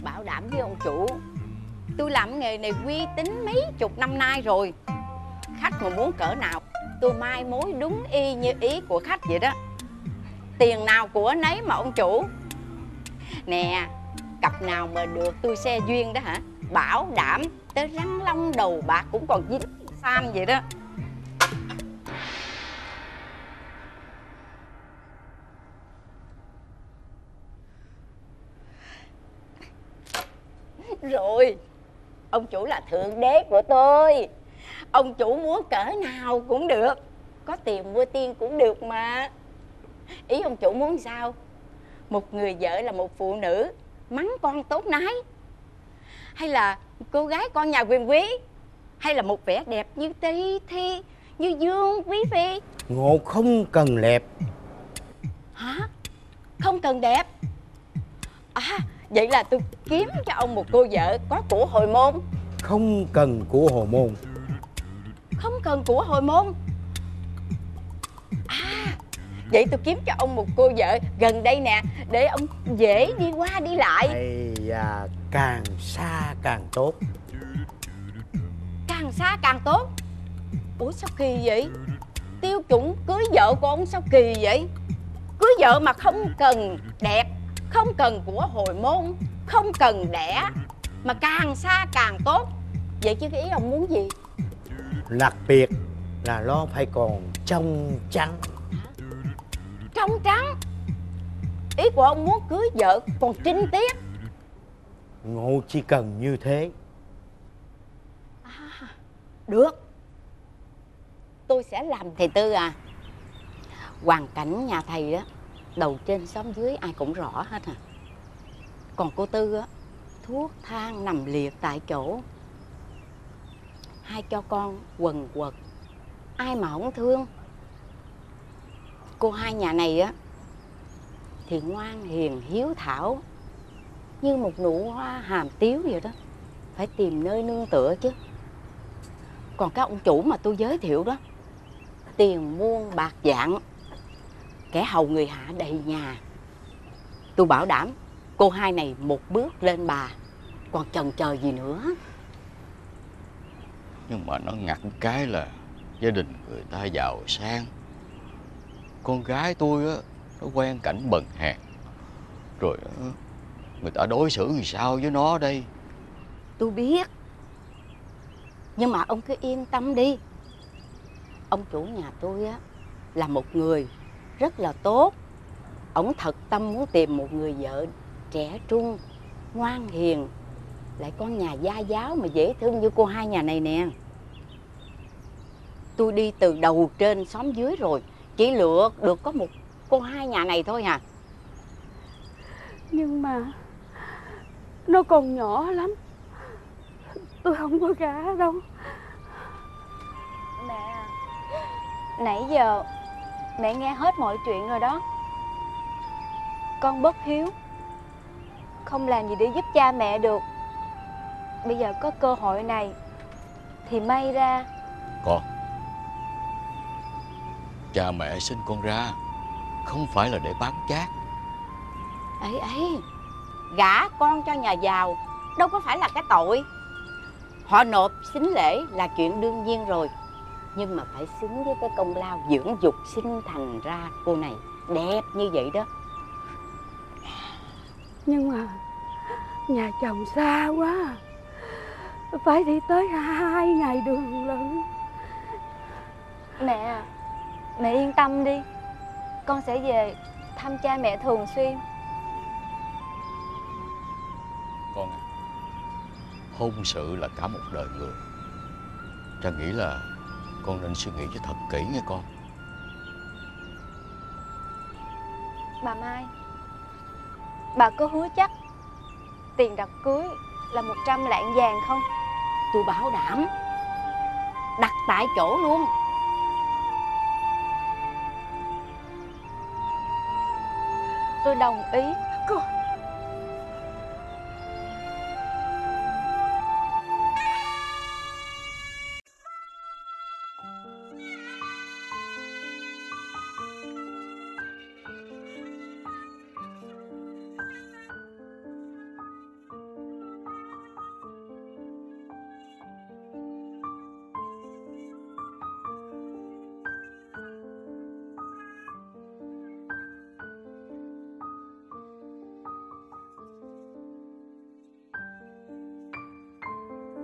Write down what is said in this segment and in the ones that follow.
Bảo đảm với ông chủ, tôi làm nghề này uy tín mấy chục năm nay rồi. Khách mà muốn cỡ nào tôi mai mối đúng y như ý của khách vậy đó. Tiền nào của nấy mà ông chủ. Nè, cặp nào mà được tôi xe duyên đó hả, bảo đảm tới răng long đầu bạc cũng còn dính sam vậy đó. Rồi, ông chủ là thượng đế của tôi. Ông chủ muốn cỡ nào cũng được, có tiền mua tiên cũng được mà. Ý ông chủ muốn sao? Một người vợ là một phụ nữ mắng con tốt nái, hay là cô gái con nhà quyền quý, hay là một vẻ đẹp như Ti Thi, như Dương Quý Phi? Ngộ không cần đẹp. Hả? Không cần đẹp à? Vậy là tôi kiếm cho ông một cô vợ có của hồi môn. Không cần của hồi môn. Không cần của hồi môn à? Vậy tôi kiếm cho ông một cô vợ gần đây nè, để ông dễ đi qua đi lại. Hay càng xa càng tốt. Càng xa càng tốt? Ủa sao kỳ vậy? Tiêu chuẩn cưới vợ của ông sao kỳ vậy? Cưới vợ mà không cần đẹp, không cần của hồi môn, không cần đẻ, mà càng xa càng tốt. Vậy chứ cái ý ông muốn gì? Đặc biệt là nó phải còn trong trắng. Trong trắng? Ý của ông muốn cưới vợ còn trinh tiết? Ngộ chỉ cần như thế. Được, tôi sẽ làm thầy Tư à. Hoàn cảnh nhà thầy á, đầu trên xóm dưới ai cũng rõ hết à. Còn cô Tư á, thuốc thang nằm liệt tại chỗ. Hai cho con quần quật, ai mà không thương. Cô hai nhà này á thì ngoan hiền hiếu thảo, như một nụ hoa hàm tiếu vậy đó. Phải tìm nơi nương tựa chứ. Còn các ông chủ mà tôi giới thiệu đó, tiền muôn bạc vạn, kẻ hầu người hạ đầy nhà. Tôi bảo đảm cô hai này một bước lên bà, còn chần chờ gì nữa. Nhưng mà nó ngặt cái là gia đình người ta giàu sang, con gái tôi á nó quen cảnh bần hèn, rồi người ta đối xử làm sao với nó đây? Tôi biết, nhưng mà ông cứ yên tâm đi. Ông chủ nhà tôi á là một người rất là tốt. Ông thật tâm muốn tìm một người vợ trẻ trung, ngoan hiền, lại con nhà gia giáo mà dễ thương như cô hai nhà này nè. Tôi đi từ đầu trên xóm dưới rồi, chỉ lựa được có một cô hai nhà này thôi à. Nhưng mà nó còn nhỏ lắm, tôi không có gả đâu. Mẹ, nãy giờ mẹ nghe hết mọi chuyện rồi đó. Con bất hiếu, không làm gì để giúp cha mẹ được. Bây giờ có cơ hội này thì may ra. Con, cha mẹ sinh con ra không phải là để bán chác. Ấy ấy, gả con cho nhà giàu đâu có phải là cái tội. Họ nộp sính lễ là chuyện đương nhiên rồi, nhưng mà phải xứng với cái công lao dưỡng dục sinh thành ra cô này đẹp như vậy đó. Nhưng mà nhà chồng xa quá, phải đi tới 2 ngày đường lận. Mẹ, mẹ yên tâm đi, con sẽ về thăm cha mẹ thường xuyên. Con à, hôn sự là cả một đời người. Cha nghĩ là con nên suy nghĩ cho thật kỹ nghe con. Bà Mai, bà có hứa chắc tiền đặt cưới là 100 lạng vàng không? Tôi bảo đảm, đặt tại chỗ luôn. Tôi đồng ý. Con,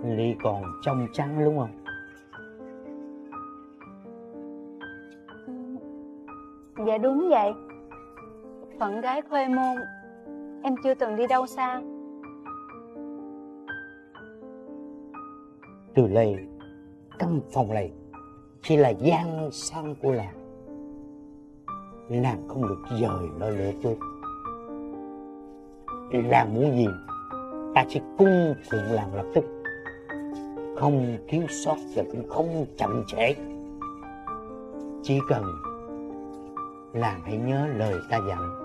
Ly còn trong trắng đúng không? Dạ đúng vậy. Phận gái khuê môn, em chưa từng đi đâu xa. Từ đây, căn phòng này chỉ là gian sang của làng. Nàng không được dời nó lửa trước. Làng muốn gì, ta sẽ cung phụng làng lập tức. Không thiếu sót và cũng không chậm trễ. Chỉ cần làng hãy nhớ lời ta dặn.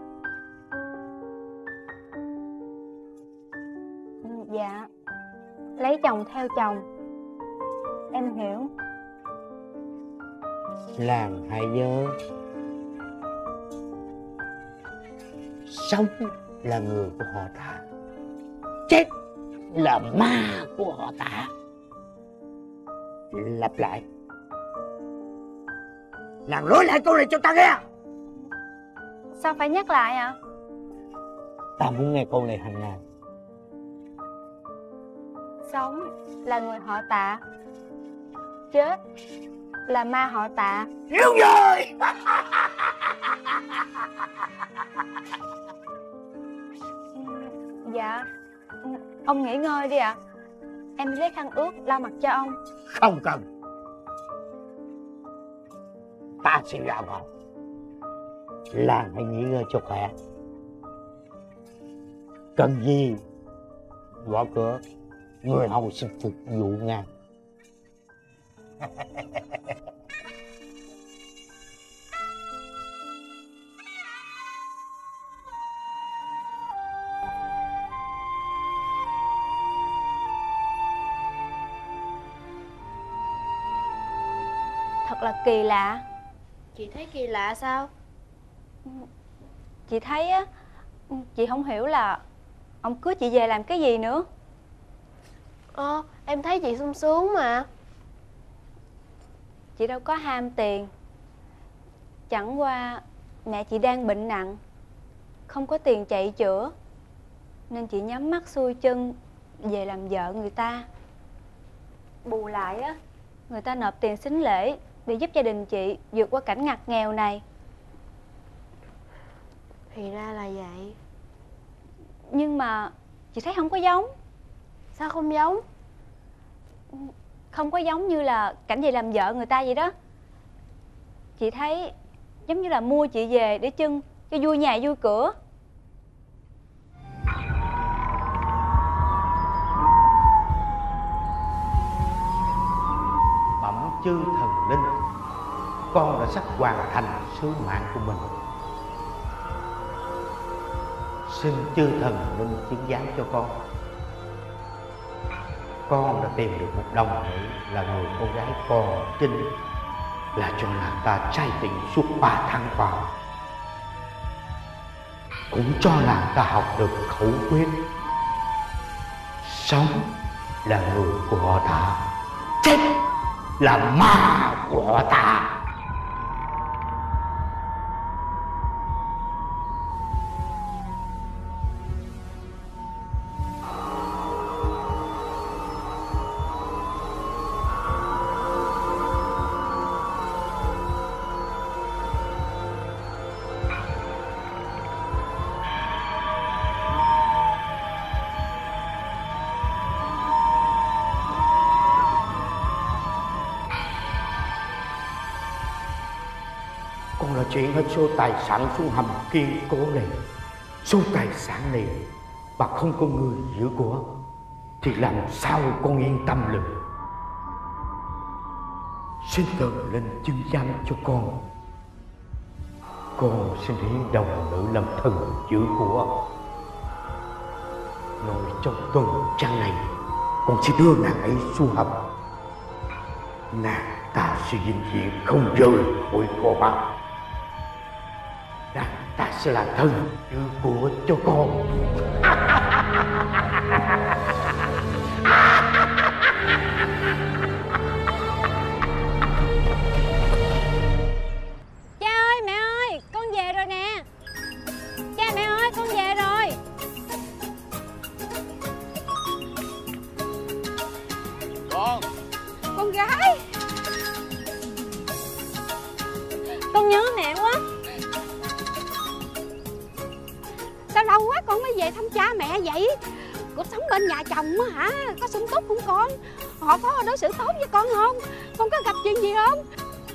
Dạ, lấy chồng theo chồng. Em hiểu. Làng hãy nhớ, sống là người của họ ta, chết là ma của họ ta. Lặp lại. Làng nói lại câu này cho ta nghe. Sao phải nhắc lại ạ? Ta muốn nghe câu này hàng ngày. Sống là người họ Tạ, chết là ma họ Tạ. Đúng rồi. Dạ, ông nghỉ ngơi đi ạ. Em đi lấy khăn ướt lau mặt cho ông. Không cần. Ta sẽ ra vào. Làng hãy nghỉ ngơi cho khỏe. Cần gì gõ cửa, người hầu sẽ phục vụ ngay. Thật là kỳ lạ. Chị thấy kỳ lạ sao? Chị thấy á, chị không hiểu là ông cưới chị về làm cái gì nữa. Em thấy chị sung sướng mà. Chị đâu có ham tiền. Chẳng qua mẹ chị đang bệnh nặng, không có tiền chạy chữa, nên chị nhắm mắt xuôi chân về làm vợ người ta. Bù lại á, người ta nộp tiền sính lễ để giúp gia đình chị vượt qua cảnh ngặt nghèo này. Thì ra là vậy. Nhưng mà chị thấy không có giống. Sao không giống? Không có giống như là cảnh về làm vợ người ta vậy đó. Chị thấy giống như là mua chị về để trưng cho vui nhà vui cửa. Bẩm chư thần linh, con đã sắp hoàn thành sứ mạng của mình. Xin chư thần linh chứng giám cho con đã tìm được một đồng nữ là người con gái còn trinh, là cho nàng ta trai tỉnh suốt 3 tháng qua, cũng cho nàng ta học được khẩu quyết. Sống là người của họ Tạ, chết là ma của họ Tạ. Con đã chuyển hết số tài sản xuống hầm kiên cố này. Số tài sản này mà không có người giữ của thì làm sao con yên tâm được. Xin thần linh chứng giám cho con xin hiến đồng nữ làm thần giữ của. Nội trong tuần trăng này con sẽ đưa nàng ấy xuống hầm. Nàng ta sẽ vĩnh viễn không rời khỏi kho báu. Nàng ta sẽ là thần giữ của cho con. Cha ơi, mẹ ơi, con về rồi nè. Cha mẹ ơi, con về rồi. Con gái, Con nhớ mẹ quá. sao lâu quá con mới về thăm cha mẹ vậy? Cuộc sống bên nhà chồng á hả, có sung túc không con? Họ có đối xử tốt với con không? Con có gặp chuyện gì không?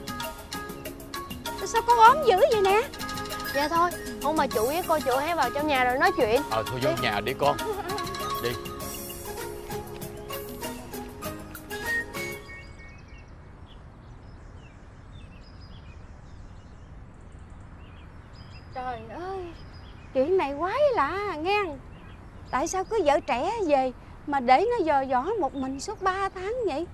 Sao con ốm dữ vậy nè? Dạ thôi, ông bà chủ với cô chủ hãy vào trong nhà rồi nói chuyện. Thôi vô nhà đi con. Đi. Trời ơi, chuyện này quái lạ nghe. Tại sao cứ vợ trẻ về mà để nó dò dỏ một mình suốt 3 tháng vậy?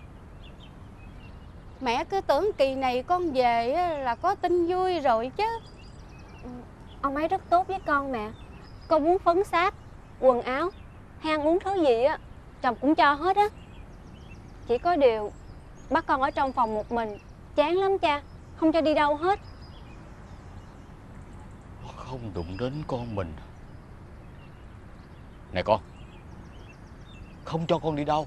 Mẹ cứ tưởng kỳ này con về á, là có tin vui rồi chứ. Ông ấy rất tốt với con mẹ. Con muốn phấn sáp, quần áo hay ăn uống thứ gì á, chồng cũng cho hết á. Chỉ có điều bắt con ở trong phòng một mình chán lắm cha, không cho đi đâu hết. Không đụng đến con mình. Nè con, không cho con đi đâu.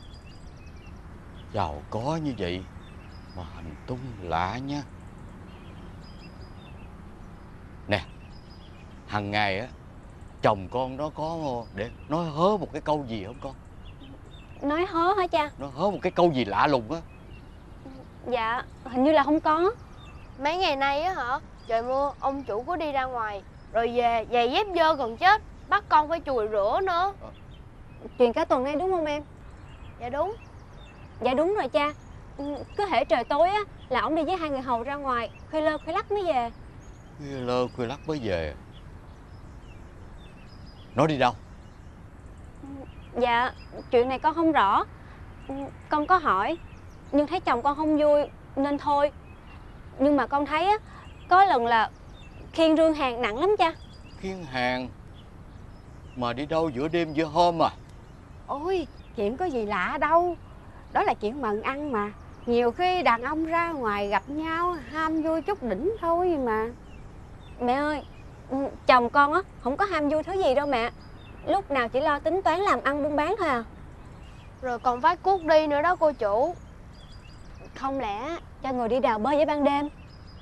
Giàu có như vậy mà hành tung lạ nha. Nè, hàng ngày á, chồng con nó có để nói hớ một cái câu gì không con? Nói hớ hả cha? Nó hớ một cái câu gì lạ lùng á. Dạ, hình như là không có. Mấy ngày nay á hả, trời mưa, ông chủ có đi ra ngoài rồi về, giày dép dơ gần chết, bắt con phải chùi rửa nữa. Chuyện cả tuần nay đúng không em? Dạ đúng. Dạ đúng rồi cha. Cứ hễ trời tối á là ổng đi với 2 người hầu ra ngoài, khuya lơ khuya lắc mới về. Khuya lơ khuya lắc mới về. Nó đi đâu? Dạ, chuyện này con không rõ. Con có hỏi nhưng thấy chồng con không vui nên thôi. Nhưng mà con thấy á, có lần là khiêng rương hàng nặng lắm cha. Khiêng hàng mà đi đâu giữa đêm giữa hôm à? Ôi, chuyện có gì lạ đâu. Đó là chuyện mần ăn mà. Nhiều khi đàn ông ra ngoài gặp nhau ham vui chút đỉnh thôi mà. Mẹ ơi, chồng con á không có ham vui thứ gì đâu mẹ. Lúc nào chỉ lo tính toán làm ăn buôn bán thôi à. Rồi còn vác cuốc đi nữa đó cô chủ. Không lẽ cho người đi đào bới với ban đêm?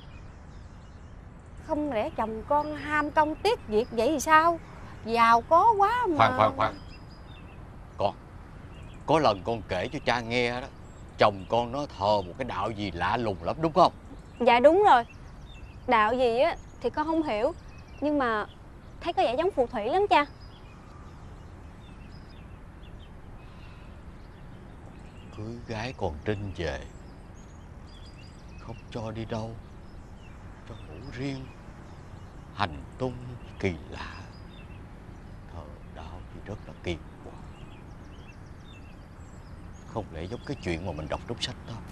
Không lẽ chồng con ham công tiếc việc vậy thì sao? Giàu có quá mà. Khoan. Con, có lần con kể cho cha nghe đó, chồng con nó thờ một cái đạo gì lạ lùng lắm đúng không? Dạ đúng rồi. Đạo gì á thì con không hiểu, nhưng mà thấy có vẻ giống phù thủy lắm cha. Cưới gái còn trinh về, không cho đi đâu, cho ngủ riêng, hành tung kỳ lạ, thờ đạo thì rất là kỳ quặc. Không lẽ giống cái chuyện mà mình đọc trong sách đó.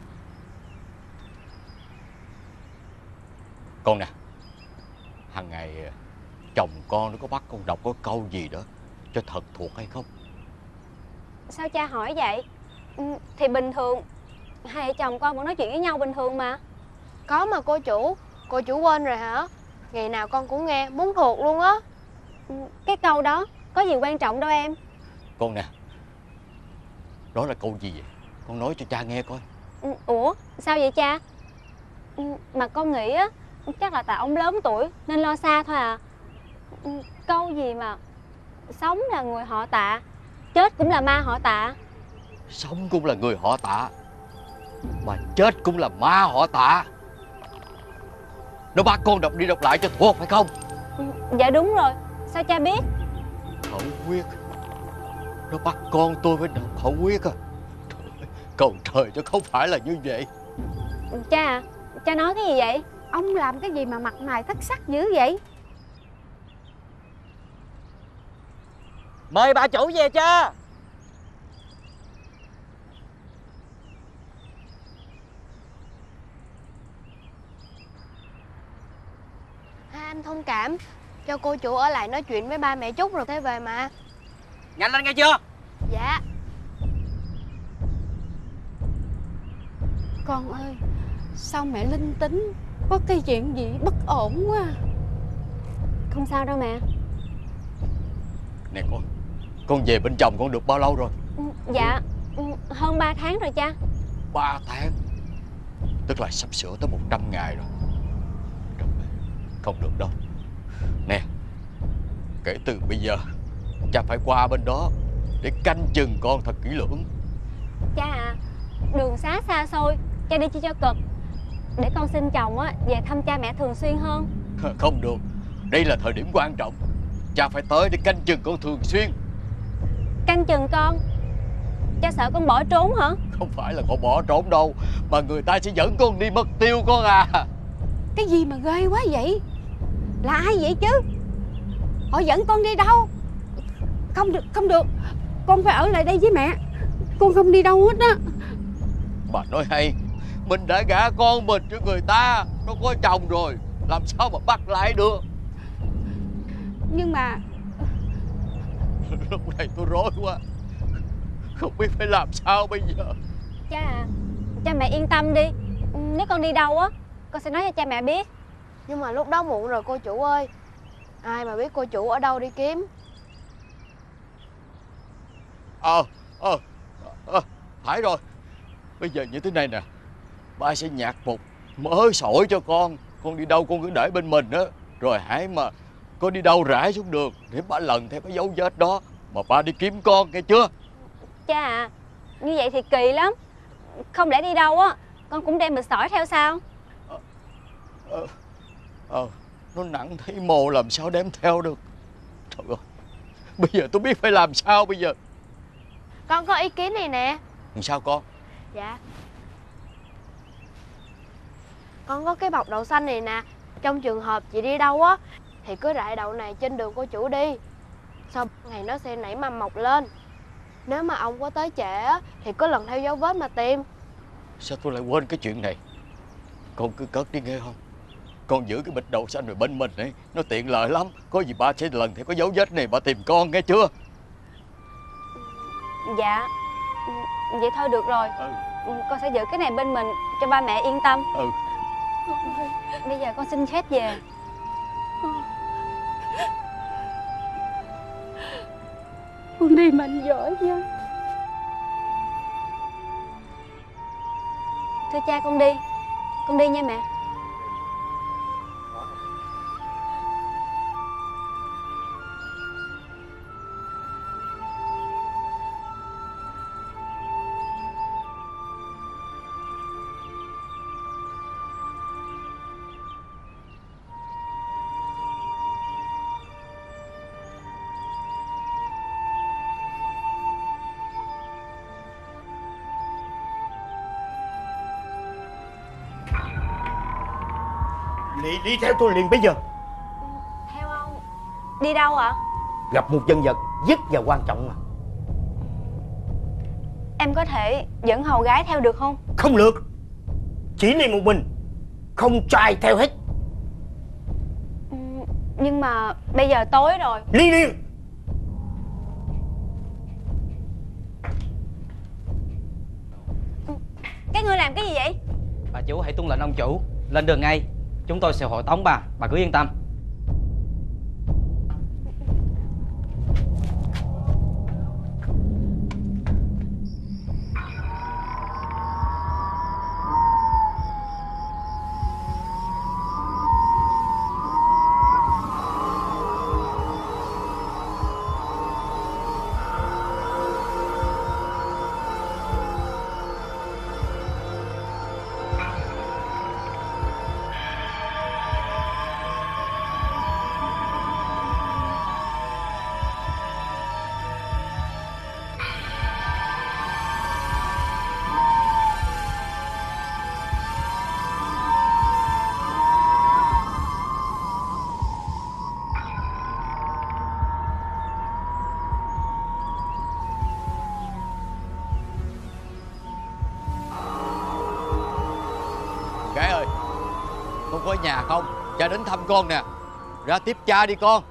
Con nè, hàng ngày chồng con nó có bắt con đọc có câu gì đó cho thật thuộc hay không? Sao cha hỏi vậy? Thì bình thường hai vợ chồng con vẫn nói chuyện với nhau bình thường mà. Có mà cô chủ quên rồi hả? Ngày nào con cũng nghe, muốn thuộc luôn á. Cái câu đó có gì quan trọng đâu em. Con nè, đó là câu gì vậy? Con nói cho cha nghe coi. Ủa sao vậy cha? Mà con nghĩ á, chắc là tại ông lớn tuổi nên lo xa thôi à. Câu gì mà sống là người họ Tạ, chết cũng là ma họ Tạ. Sống cũng là người họ Tạ, mà chết cũng là ma họ Tạ. Nó bắt con đọc đi đọc lại cho thuộc phải không? Dạ đúng rồi. Sao cha biết? Khẩu quyết. Nó bắt con tôi phải đọc khẩu quyết à? Cầu trời chứ không phải là như vậy. Cha cha nói cái gì vậy? Ông làm cái gì mà mặt mày thất sắc dữ vậy? Mời bà chủ về cha. Hai anh thông cảm, cho cô chủ ở lại nói chuyện với ba mẹ chút rồi thế về mà. Nhanh lên nghe chưa? Dạ. Con ơi, sao mẹ linh tính? Có cái chuyện gì bất ổn quá. Không sao đâu mẹ. Nè con về bên chồng con được bao lâu rồi? Dạ Hơn 3 tháng rồi cha. 3 tháng? Tức là sắp sửa tới 100 ngày rồi. Không được đâu. Nè, kể từ bây giờ cha phải qua bên đó để canh chừng con thật kỹ lưỡng. Cha à, đường xá xa xôi, cha đi chi cho cực. Để con xin chồng á về thăm cha mẹ thường xuyên hơn. Không được, đây là thời điểm quan trọng. Cha phải tới để canh chừng con thường xuyên. Canh chừng con? Cha sợ con bỏ trốn hả? Không phải là con bỏ trốn đâu, mà người ta sẽ dẫn con đi mất tiêu con à. Cái gì mà ghê quá vậy? Là ai vậy chứ? Họ dẫn con đi đâu? Không được, không được. Con phải ở lại đây với mẹ. Con không đi đâu hết á. Bà nói hay, mình đã gả con mình cho người ta, nó có chồng rồi, làm sao mà bắt lại được. Nhưng mà Lúc này tôi rối quá, không biết phải làm sao bây giờ. Cha à, cha mẹ yên tâm đi. Nếu con đi đâu á, con sẽ nói cho cha mẹ biết. Nhưng mà lúc đó muộn rồi cô chủ ơi. Ai mà biết cô chủ ở đâu đi kiếm. Phải rồi. Bây giờ như thế này nè, ba sẽ nhặt một mớ sỏi cho con đi đâu con cứ để bên mình á. Rồi hãy mà con đi đâu rải xuống đường để ba lần theo cái dấu vết đó mà ba đi kiếm con, nghe chưa? Cha à, như vậy thì kỳ lắm. Không lẽ đi đâu á con cũng đem bịch sỏi theo sao? Nó nặng thấy mồ làm sao đem theo được. Trời ơi, bây giờ tôi biết phải làm sao bây giờ. Con có ý kiến này nè. Sao con? Dạ, con có cái bọc đậu xanh này nè. Trong trường hợp chị đi đâu á thì cứ rải đậu này trên đường cô chủ đi. Sau ngày nó sẽ nảy mầm mọc lên. Nếu mà ông có tới trễ á thì cứ lần theo dấu vết mà tìm. Sao tôi lại quên cái chuyện này? Con cứ cất đi nghe không? Con giữ cái bịch đậu xanh rồi bên mình ấy, nó tiện lợi lắm. Có gì ba sẽ lần theo cái dấu vết này ba tìm con, nghe chưa? Dạ, vậy thôi được rồi. Con sẽ giữ cái này bên mình cho ba mẹ yên tâm. Bây giờ con xin phép về. con đi mạnh giỏi nha. Thưa cha, con đi nha mẹ. Đi theo tôi liền bây giờ. Theo ông? Đi đâu ạ? Gặp một nhân vật rất là quan trọng mà. Em có thể dẫn hầu gái theo được không? Không được. Chỉ đi một mình, không cho ai theo hết. Nhưng mà bây giờ tối rồi. Đi liền. Các ngươi làm cái gì vậy? Bà chủ hãy tuân lệnh ông chủ, lên đường ngay. Chúng tôi sẽ hộ tống bà cứ yên tâm. Gái ơi, con có ở nhà không? Cha đến thăm con nè. Ra tiếp cha đi con.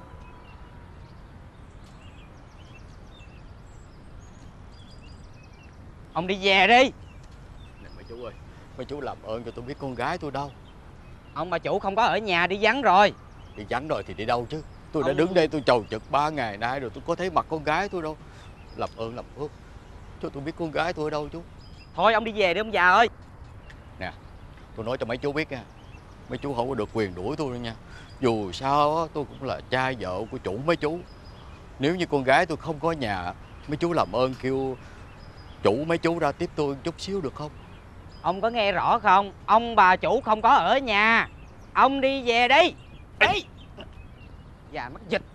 Ông đi về đi. Nè bà chủ ơi, bà chủ làm ơn cho tôi biết con gái tôi đâu. Ông bà chủ không có ở nhà, đi vắng rồi. Đi vắng rồi thì đi đâu chứ? Tôi đã đứng đây tôi chầu chực 3 ngày nay rồi, tôi có thấy mặt con gái tôi đâu. Làm ơn làm phước Cho tôi biết con gái tôi ở đâu chú. Thôi ông đi về đi ông già ơi. Nè, tôi nói cho mấy chú biết nha, mấy chú không có được quyền đuổi tôi đâu nha. Dù sao á, tôi cũng là cha vợ của chủ mấy chú. Nếu như con gái tôi không có nhà, mấy chú làm ơn kêu chủ mấy chú ra tiếp tôi chút xíu được không? Ông có nghe rõ không? Ông bà chủ không có ở nhà. Ông đi về đi. Đi. Già mắc dịch.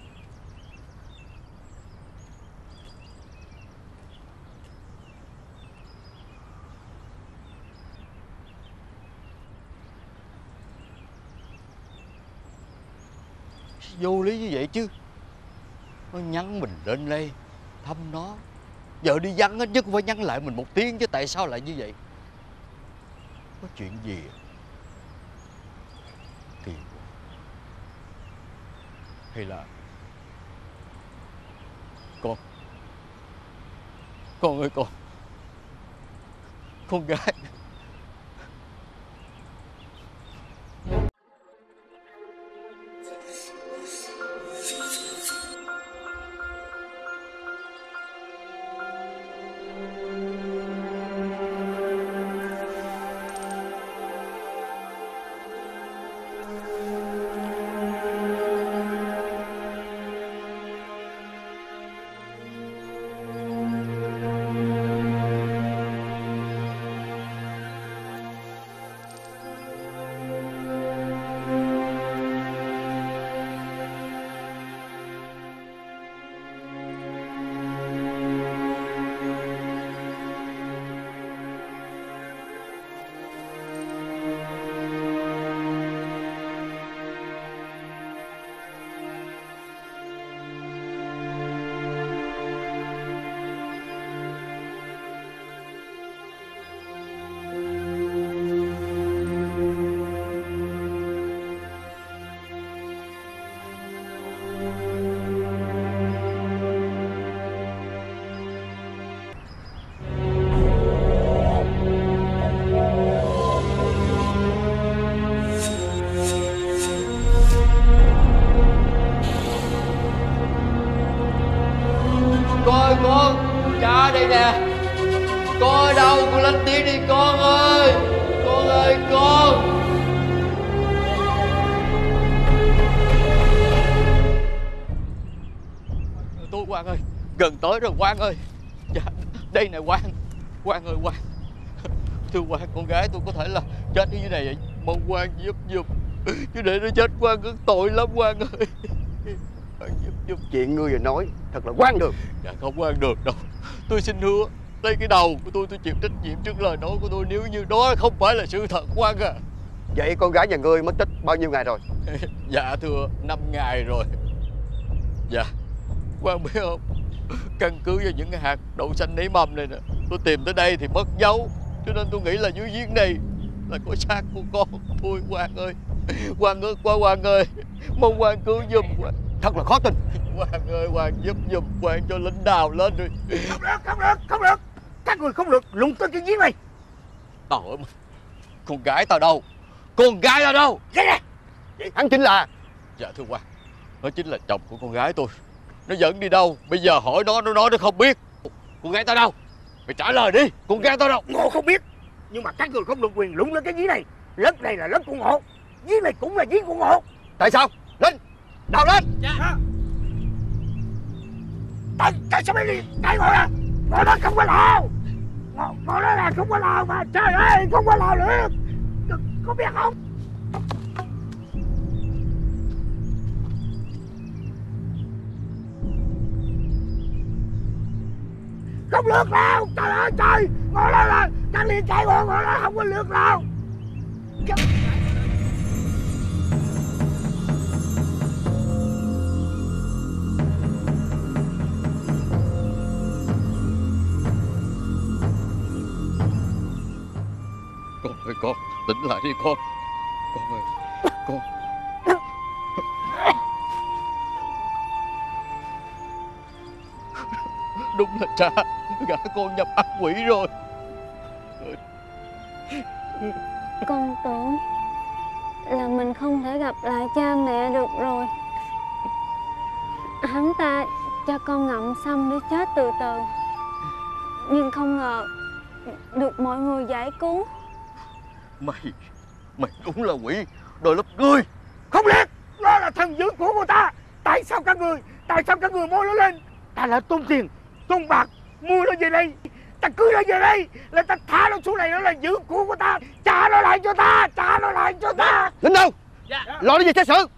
Vô lý như vậy chứ. Nó nhắn mình lên đây thăm nó, giờ đi vắng hết nhất phải nhắn lại mình một tiếng chứ, tại sao lại như vậy? Có chuyện gì à? Kỳ quá. Hay là con ơi, con gái. Con, cha đây nè. Con ở đâu? Con lên tiếng đi con ơi. Con ơi con. Tôi Quang ơi, gần tới rồi Quang ơi. Dạ, đây nè Quang. Quang ơi Quang. Thưa Quang, con gái tôi có thể là chết như thế này vậy. Mong Quang giúp giùm. Chứ để nó chết Quang cứ tội lắm Quang ơi. Giúp chuyện ngươi rồi nói thật là quan đường. Dạ không quan đường đâu. Tôi xin hứa lấy cái đầu của tôi chịu trách nhiệm trước lời nói của tôi nếu như đó không phải là sự thật Quang à. Vậy con gái nhà ngươi mất tích bao nhiêu ngày rồi? Dạ thưa 5 ngày rồi. Dạ Quang biết không, căn cứ vào những cái hạt đậu xanh nảy mầm này nè, tôi tìm tới đây thì mất dấu, cho nên tôi nghĩ là dưới giếng này là có xác của con. Thôi Quang ơi, Quang ơi, Quang ơi, mong Quang cứu giùm Quang. Thật là khó tin. Quang ơi, Quang giúp giùm Quang cho lính đào lên rồi. Không được. Các người không được lụng tới cái giếng này. Trời ơi, con gái tao đâu? Con gái tao đâu? Vậy hắn chính là... Dạ thưa Quang, nó chính là chồng của con gái tôi. Nó dẫn đi đâu? Bây giờ hỏi nó nói nó không biết. Con gái tao đâu? Mày trả lời đi, con gái tao đâu? Ngộ không biết. Nhưng mà các người không được quyền lụng lên cái giếng này. Lớp này là lớp của Ngộ, giếng này cũng là giếng của Ngộ. Tại sao? Lên, đào lên. Dạ. Tại sao mày đi? Tại Ngộ à? Ngộ nó không có lào. Ngộ nó là không có lào mà. Trời ơi, không có lào nữa. Có biết không? Không lượt nào. Trời ơi trời. Ngộ nó là các liền chạy Ngộ nó không có lượt nào. Con ơi con, tỉnh lại đi con. Con ơi, con. Đúng là cha gả con nhập ác quỷ rồi. Con tưởng là mình không thể gặp lại cha mẹ được rồi. Hắn ta cho con ngậm xăm để chết từ từ. Nhưng không ngờ được mọi người giải cứu. Mày đúng là quỷ đòi lấp ngươi. Không liệt, đó là thần dữ của cô ta. Tại sao các người mua nó lên? Ta là tốn tiền, tốn bạc mua nó về đây. Ta cưới nó về đây là ta thả nó xuống này, nó là dữ của cô ta. Trả nó lại cho ta. Lính đâu? Dạ. Lo nó về xét xử.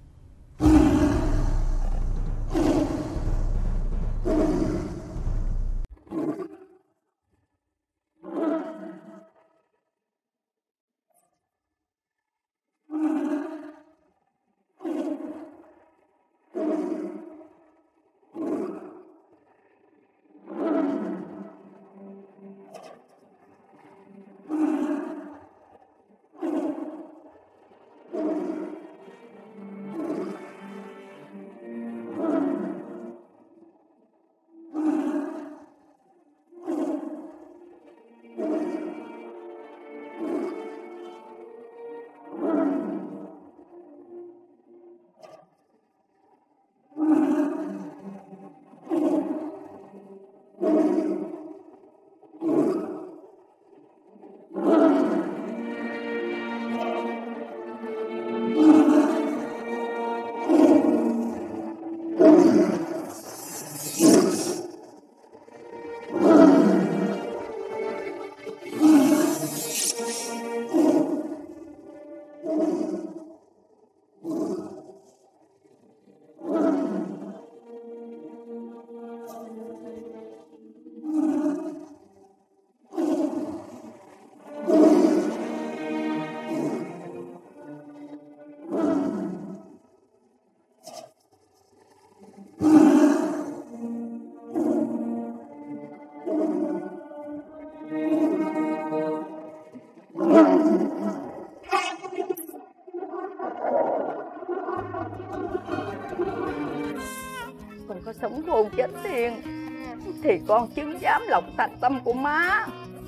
Con có sống khôn chết tiền thì con chứng giám lòng thành tâm của má.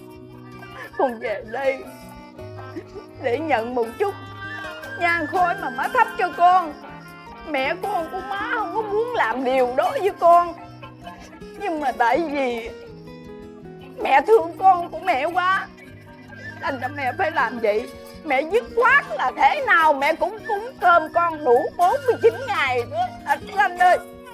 Con về đây để nhận một chút nhang khói mà má thắp cho con. Mẹ con của má không có muốn làm điều đó với con, nhưng mà tại vì mẹ thương con của mẹ quá, thành ra mẹ phải làm vậy. Mẹ dứt khoát là thế nào mẹ cũng cúng cơm con đủ 49 ngày nữa anh Thanh ơi.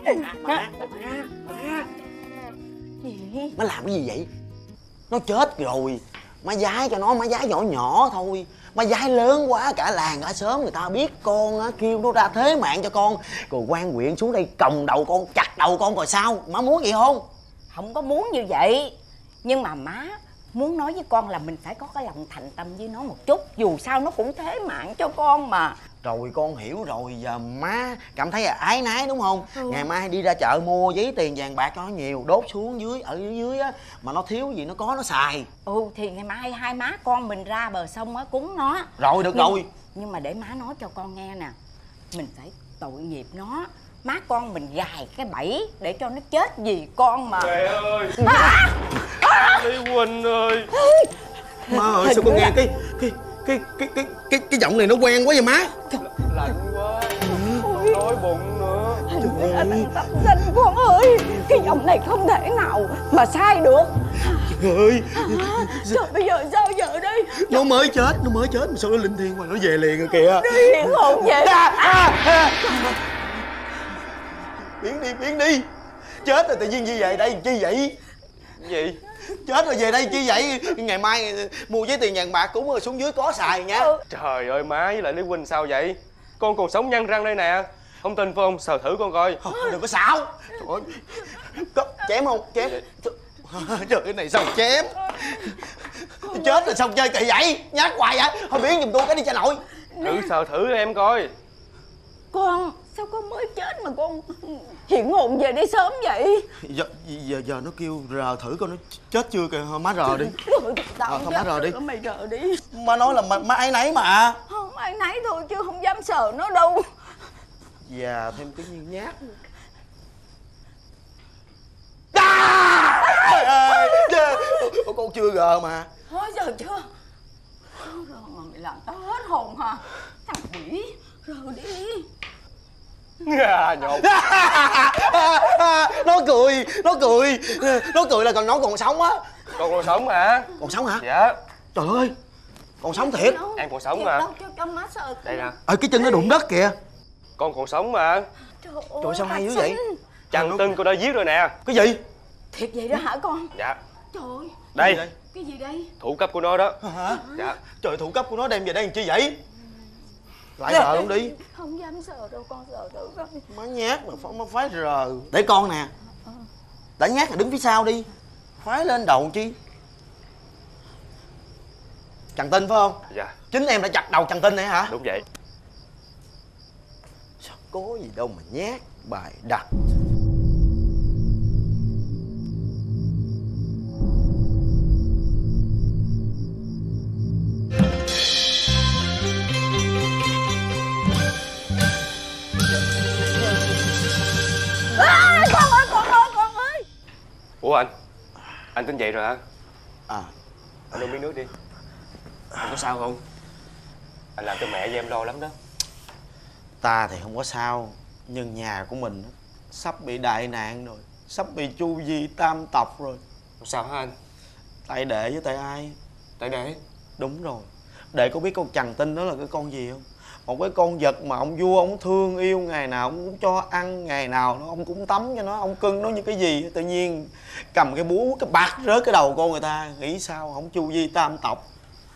Má làm cái gì vậy? Nó chết rồi, má giái cho nó, má giái nhỏ nhỏ thôi. Má giái lớn quá cả làng cả xóm người ta biết con á, kêu nó ra thế mạng cho con. Rồi quan huyện xuống đây còng đầu con, chặt đầu con rồi sao? Má muốn vậy không? Không có muốn như vậy, nhưng mà má muốn nói với con là mình phải có cái lòng thành tâm với nó một chút. Dù sao nó cũng thế mạng cho con mà. Rồi con hiểu rồi, giờ má cảm thấy là ái nái đúng không? Ngày mai đi ra chợ mua giấy tiền vàng bạc cho nó nhiều, đốt xuống dưới, ở dưới á, mà nó thiếu gì nó có nó xài. Thì ngày mai hai má con mình ra bờ sông á cúng nó. Rồi được rồi. Nhưng mà để má nói cho con nghe nè, mình phải tội nghiệp nó. Má con mình gài cái bẫy để cho nó chết vì con mà. Mẹ ơi, Lý Huynh ơi. Má ơi, sao con nghe cái giọng này nó quen quá vậy má? Lạnh quá, đói bụng nữa. Anh Tâm Sinh con ơi, cái giọng này không thể nào mà sai được. Trời ơi, Trời, bây giờ sao giờ đây? nó mới chết mà sao nó linh thiêng mà nó về liền rồi kìa. Nó hiện hồn về. Biến đi. Chết rồi tự nhiên như vậy đây chi vậy? Gì? Chết rồi về đây chi vậy? Ngày mai mua giấy tiền vàng bạc cúng rồi xuống dưới có xài nha. Trời ơi, má với lại Lý Huynh sao vậy? Con còn sống nhăn răng đây nè. Không tin phải không? Sờ thử con coi. Đừng có xạo. Trời ơi, có chém không? Chém. Trời, cái này sao chém? Chết rồi sao chơi kỳ vậy? Nhát hoài vậy? Thôi biến giùm tôi cái đi cha nội. Thử sờ thử em coi. Con sao con mới chết mà con hiện hồn về đây sớm vậy? Giờ nó kêu rờ thử coi nó chết chưa kìa. Má rờ đi. Thôi má rờ đi. Mày rờ đi. Má nói là má áy náy mà. Không, ai nấy thôi chứ không dám sờ nó đâu. Và thêm cái như nhát. Con chưa gờ mà. Thôi giờ chưa. Rồi mà mày làm tao hết hồn hả? Thằng quỷ, rờ đi. Nhột. Nó cười là còn nó còn sống á. Con còn sống hả? Còn sống hả? Dạ. Trời ơi, còn sống thiệt. Em còn sống mà. Cho má sợ. Đây nè. Cái chân nó đụng đất kìa. Con còn sống mà. Trời sao hay dữ vậy? Chằng tin con đã giết rồi nè. Cái gì? Thiệt vậy đó hả con? Dạ. Trời ơi. Đây. Cái gì đây? Thủ cấp của nó đó. Hả? Dạ. Trời, thủ cấp của nó đem về đây làm chi vậy? Lại rờ luôn đi. Không dám sợ đâu, con sợ thử coi. Má nhát mà nó phái rờ. Để con nè. Đã nhát là đứng phía sau đi. Phái lên đầu chi. Chằng Tin phải không? Dạ. Chính em đã chặt đầu Chằng Tin này hả? Đúng vậy. Sao có gì đâu mà nhát. Bài đặt. Con ơi. Ủa anh tỉnh dậy rồi hả? À. Anh uống miếng nước đi. Anh có sao không? Anh làm cho mẹ với em lo lắm đó. Ta thì không có sao. Nhưng nhà của mình sắp bị đại nạn rồi. Sắp bị chu di tam tộc rồi. Sao hả anh? Tại Đệ với tại ai? Tại Đệ. Đúng rồi. Đệ có biết con Chằng Tin đó là cái con gì không? Một cái con vật mà ông vua ông thương yêu, ngày nào ông cũng cho ăn, ngày nào ông cũng tắm cho nó, ông cưng nó như cái gì. Tự nhiên cầm cái búa, cái bạc rớt cái đầu con người ta. Nghĩ sao không chu di tam tộc.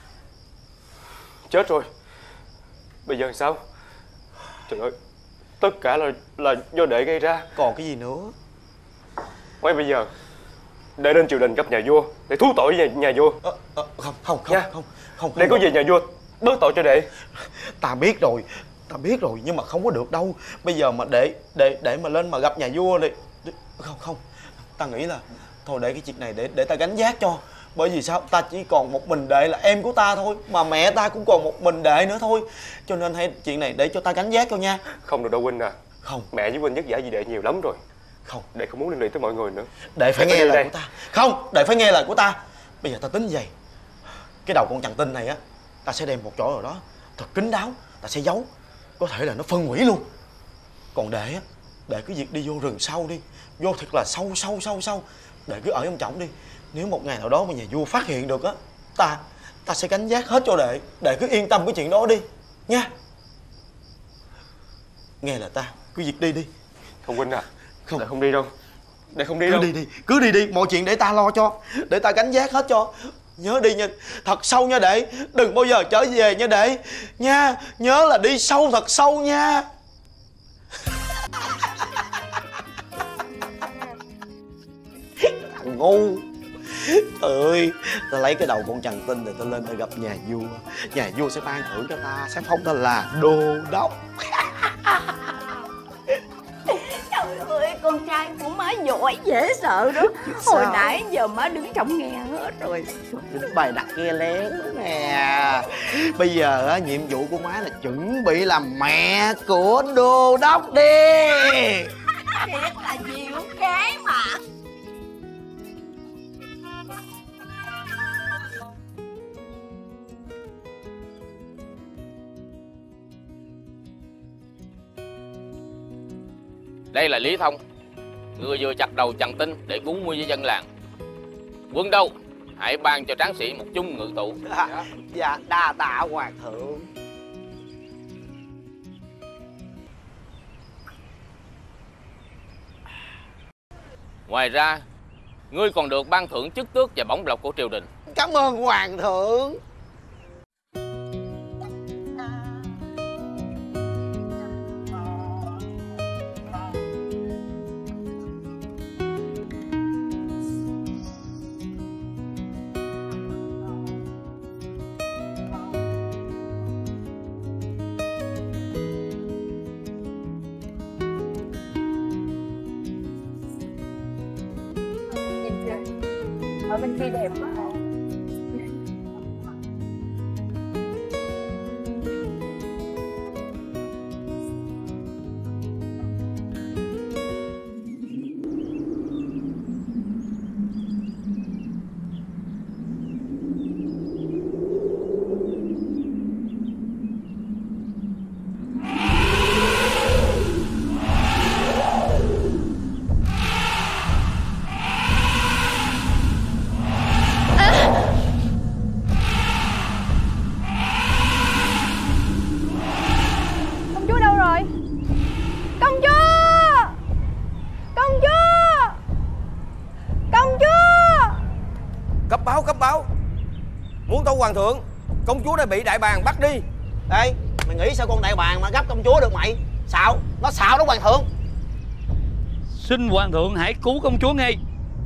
Chết rồi. Bây giờ sao? Trời ơi, tất cả là do Đệ gây ra. Còn cái gì nữa? Ngay bây giờ Đệ lên triều đình gặp nhà vua để thú tội với nhà vua. Không. Đệ có về nhà vua bớt tội cho Đệ. Ta biết rồi nhưng mà không có được đâu. Bây giờ mà để mà lên mà gặp nhà vua đi. Không. Ta nghĩ là thôi để cái chuyện này để ta gánh vác cho. Bởi vì sao? Ta chỉ còn một mình Đệ là em của ta thôi. Mà mẹ ta cũng còn một mình Đệ nữa thôi. Cho nên hay chuyện này để cho ta gánh vác cho nha. Không được đâu huynh à. Không. Mẹ với huynh vất vả vì Đệ nhiều lắm rồi. Không. Đệ không muốn liên lụy tới mọi người nữa. Đệ phải nghe lời của ta. Không, Đệ phải nghe lời của ta. Bây giờ ta tính vậy. Cái đầu con Chằng Tin này á, ta sẽ đem một chỗ nào đó thật kín đáo, ta sẽ giấu. Có thể là nó phân hủy luôn. Còn Đệ á, Đệ cứ việc đi vô rừng sâu đi. Vô thật là sâu. Đệ cứ ở trong trọng đi. Nếu một ngày nào đó mà nhà vua phát hiện được á, ta sẽ gánh vác hết cho Đệ. Đệ cứ yên tâm cái chuyện đó đi nha. Nghe là ta, cứ việc đi đi. Không huynh à. Không. Đệ không đi đâu. Đệ không đi đâu. Cứ đi đi, mọi chuyện để ta lo cho. Để ta gánh vác hết cho. Nhớ đi nha, thật sâu nha Đệ. Đừng bao giờ trở về nha Đệ. Nha, nhớ là đi sâu thật sâu nha. Thằng ngu. Trời ơi, ta lấy cái đầu con Chằng Tin rồi ta lên ta gặp nhà vua. Nhà vua sẽ ban thưởng cho ta, sẽ phong ta là đô đốc. Trời ơi, con trai của má giỏi dễ sợ đó. Hồi nãy giờ má đứng trong nghe hết rồi. Bài đặt nghe lén nè. Bây giờ á, nhiệm vụ của má là chuẩn bị làm mẹ của đô đốc đi. Thiệt là nhiều cái mà. Đây là Lý Thông, người vừa chặt đầu Chằng Tin để cứu nguy với dân làng. Quân đâu, hãy ban cho tráng sĩ một chung ngự tụ. Dạ, đa tạ hoàng thượng. Ngoài ra, ngươi còn được ban thưởng chức tước và bổng lộc của triều đình. Cảm ơn hoàng thượng. Ở bên kia đẹp quá. Cấp báo. Muốn tâu hoàng thượng, công chúa đã bị đại bàng bắt đi. Ê, mày nghĩ sao con đại bàng mà gấp công chúa được mày? Xạo, nó xạo đó hoàng thượng. Xin hoàng thượng hãy cứu công chúa ngay.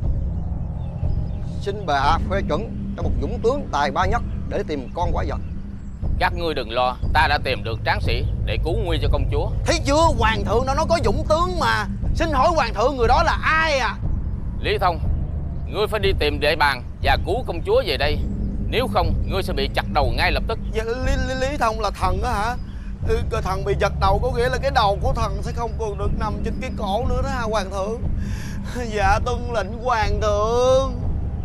Xin bệ hạ phê chuẩn cho một dũng tướng tài ba nhất để tìm con quái vật. Các ngươi đừng lo, ta đã tìm được tráng sĩ để cứu nguy cho công chúa. Thấy chưa, hoàng thượng nó nói có dũng tướng mà. Xin hỏi hoàng thượng người đó là ai à? Lý Thông, ngươi phải đi tìm đại bàng và cứu công chúa về đây. Nếu không, ngươi sẽ bị chặt đầu ngay lập tức. Dạ, Lý Thông là thần á hả? Cái thần bị chặt đầu có nghĩa là cái đầu của thần sẽ không còn được nằm trên cái cổ nữa đó hả hoàng thượng? Dạ tuân lệnh hoàng thượng.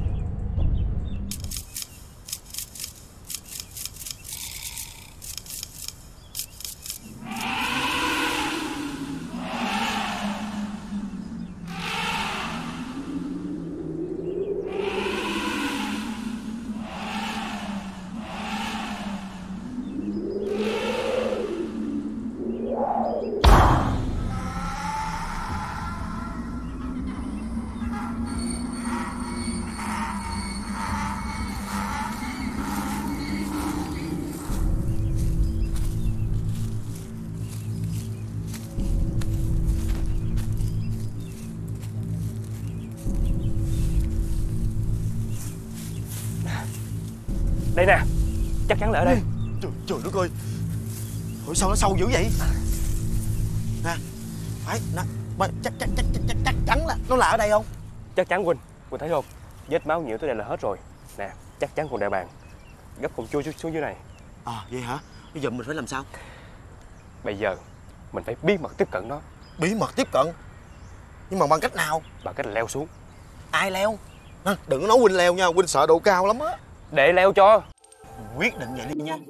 Đây nè, chắc chắn là ở đây. Trời đất ơi, ủa sao nó sâu dữ vậy? Nè, phải, chắc chắn là nó là ở đây không? Chắc chắn Quỳnh thấy không? Vết máu nhiễu tới đây là hết rồi. Nè, chắc chắn con đại bàng gấp công chúa xuống dưới này. À vậy hả? Bây giờ mình phải làm sao? Bây giờ mình phải bí mật tiếp cận nó. Bí mật tiếp cận? Nhưng mà bằng cách nào? Bằng cách leo xuống. Ai leo? À, đừng có nói Huynh leo nha, Huynh sợ độ cao lắm á. Để leo cho. Quyết định vậy đi nha.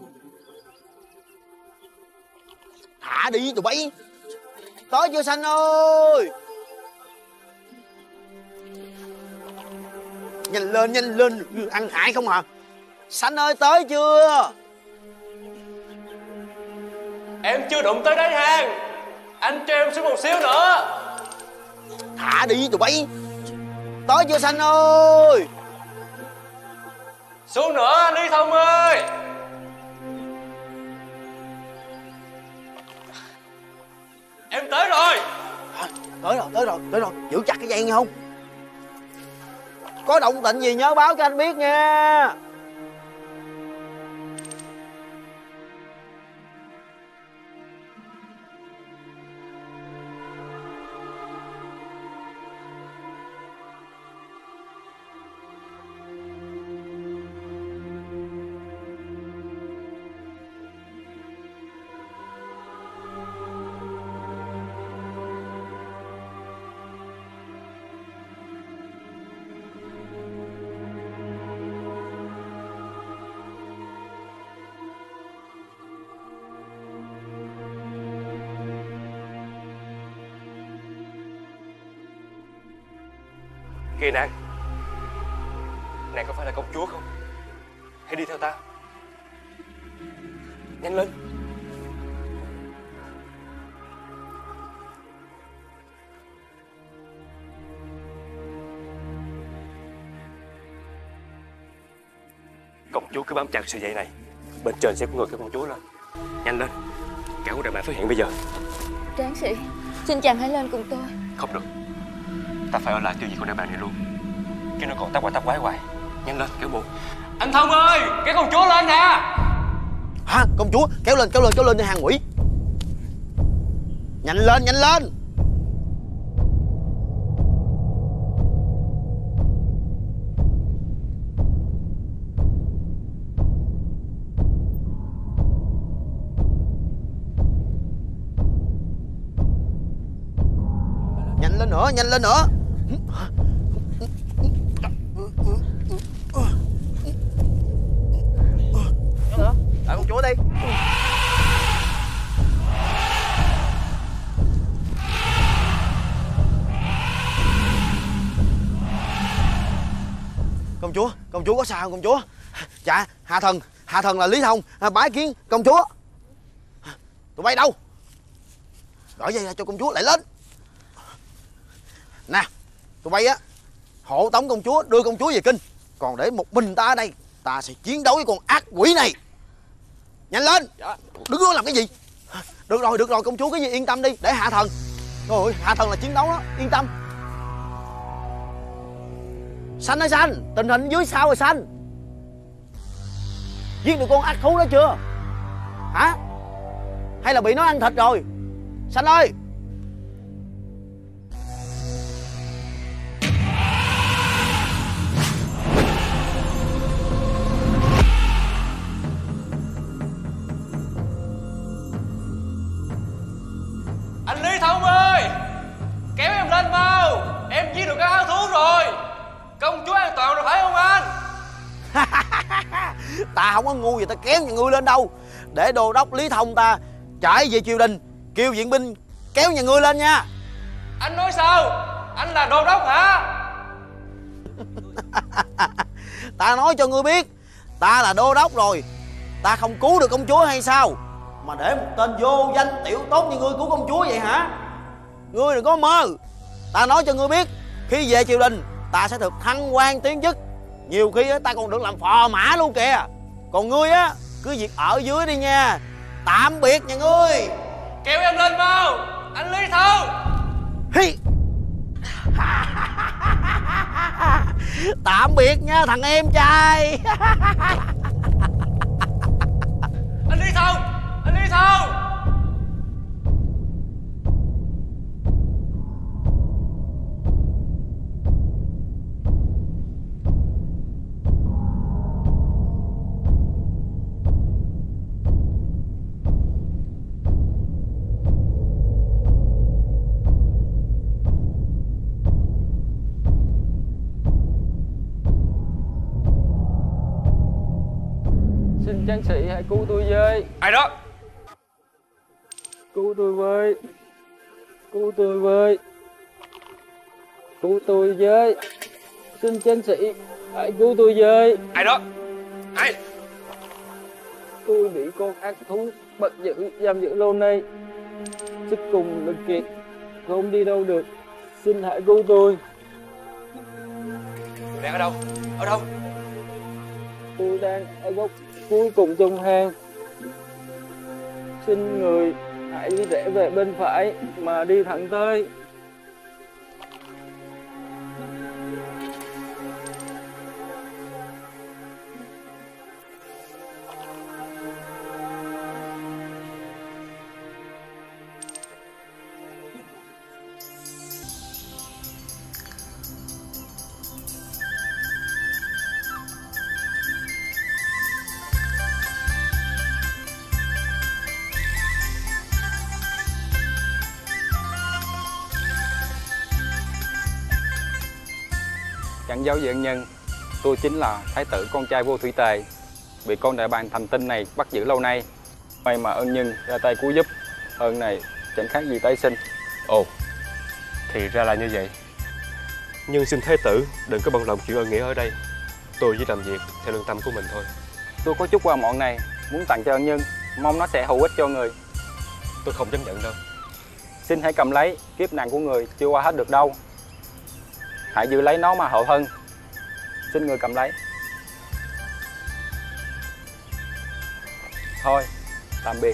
Thả đi tụi bay. Tới chưa Xanh ơi? Nhanh lên, ăn hại không à? Xanh ơi tới chưa? Em chưa đụng tới đáy hang. Anh cho em xuống một xíu nữa. Thả đi tụi bay. Tới chưa Xanh ơi? Xuống nữa anh Lý Thông ơi. Em tới rồi. Tới rồi. Giữ chặt cái dây nghe không? Có động tĩnh gì nhớ báo cho anh biết nha. Kìa nàng, nàng có phải là công chúa không? Hãy đi theo ta. Nhanh lên. Công chúa cứ bám chặt sợi dây này, bên trên sẽ có người cái công chúa lên. Nhanh lên, kẻo đại bàng phát hiện bây giờ. Tráng sĩ, xin chàng hãy lên cùng tôi. Không được, ta phải ở lại tiêu diệt con đại bàng này luôn, chứ nó còn tác quái hoài. Nhanh lên, kéo buộc. Anh Thông ơi, cái công chúa lên nè. Hả? Công chúa? Kéo lên đi hàng quỷ. Nhanh lên. Nhanh lên nữa. Đợi con chúa đi. Công chúa có sao không công chúa? Dạ, hạ thần là Lý Thông, bái kiến công chúa. Tụi bay đâu? Gửi dây ra cho công chúa lại lên. Nè, tụi bay á hộ tống công chúa, đưa công chúa về kinh. còn để một mình ta ở đây, ta sẽ chiến đấu với con ác quỷ này. Nhanh lên. Dạ. Đứng đó làm cái gì? Được rồi công chúa, cái gì yên tâm đi, để hạ thần. Rồi hạ thần là chiến đấu đó, yên tâm. Xanh ơi Xanh, tình hình dưới sao rồi Xanh? Giết được con ác thú đó chưa? Hả? Hay là bị nó ăn thịt rồi? Xanh ơi. Anh Lý Thông ơi, kéo em lên mau, em giết được cái ác thú rồi. Công chúa an toàn rồi phải không anh? Ta không có ngu gì ta kéo nhà ngươi lên đâu. Để đô đốc Lý Thông ta chạy về triều đình, kêu viện binh kéo nhà ngươi lên nha. Anh nói sao? Anh là đô đốc hả? Ta nói cho ngươi biết, ta là đô đốc rồi. Ta không cứu được công chúa hay sao? Mà để một tên vô danh tiểu tốt như ngươi cứu công chúa vậy hả? Ngươi đừng có mơ. Ta nói cho ngươi biết, khi về triều đình ta sẽ được thăng quan tiến chức. Nhiều khi ta còn được làm phò mã luôn kìa. Còn ngươi á, cứ việc ở dưới đi nha. Tạm biệt nha ngươi. Kéo em lên mau, anh Lý Thông. Hi. Tạm biệt nha thằng em trai. Anh Lý Thông, anh Lý Thông. Xin tráng sĩ hãy cứu tôi với. Ai đó? Cứu tôi với. Cứu tôi với. Cứu tôi với. Xin tráng sĩ hãy cứu tôi với. Ai đó? Ai? Tôi bị con ác thú bắt giữ giam giữ lâu nay, sức cùng lực kiệt, không đi đâu được. Xin hãy cứu tôi. Đang ở đâu? Ở đâu? Tôi đang ở góc cuối cùng trong hang. Xin người hãy rẽ về bên phải mà đi thẳng tới. Chẳng giấu gì ân nhân, tôi chính là thái tử con trai vua Thủy Tề, bị con đại bàng thành tinh này bắt giữ lâu nay. May mà ân nhân ra tay cứu giúp, ơn này chẳng khác gì tái sinh. Ồ, thì ra là như vậy. Nhưng xin thái tử đừng có bận lòng chuyện ơn nghĩa ở đây. Tôi chỉ làm việc theo lương tâm của mình thôi. Tôi có chút quà mọn này muốn tặng cho ân nhân, mong nó sẽ hữu ích cho người. Tôi không dám nhận đâu. Xin hãy cầm lấy, kiếp nạn của người chưa qua hết được đâu. Hãy giữ lấy nó mà hậu thân. Xin người cầm lấy. Thôi, tạm biệt.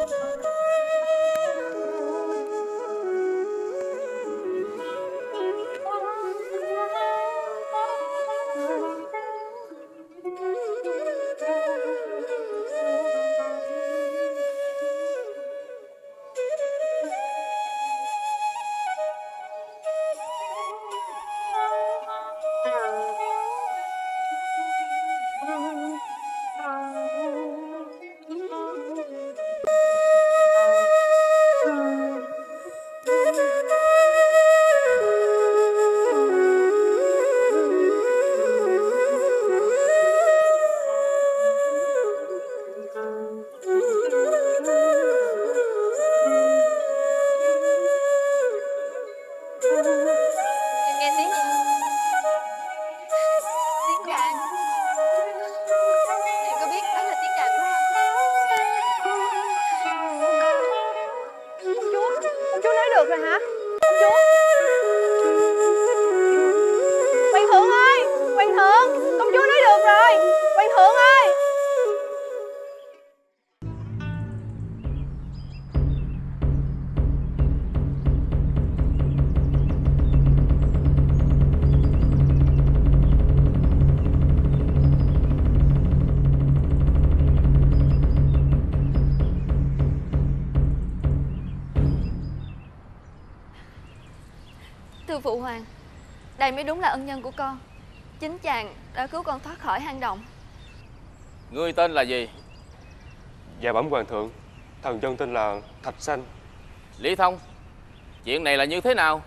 Thưa phụ hoàng, đây mới đúng là ân nhân của con. Chính chàng đã cứu con thoát khỏi hang động. Ngươi tên là gì? Dạ bẩm hoàng thượng, thần dân tên là Thạch Sanh. Lý Thông, chuyện này là như thế nào?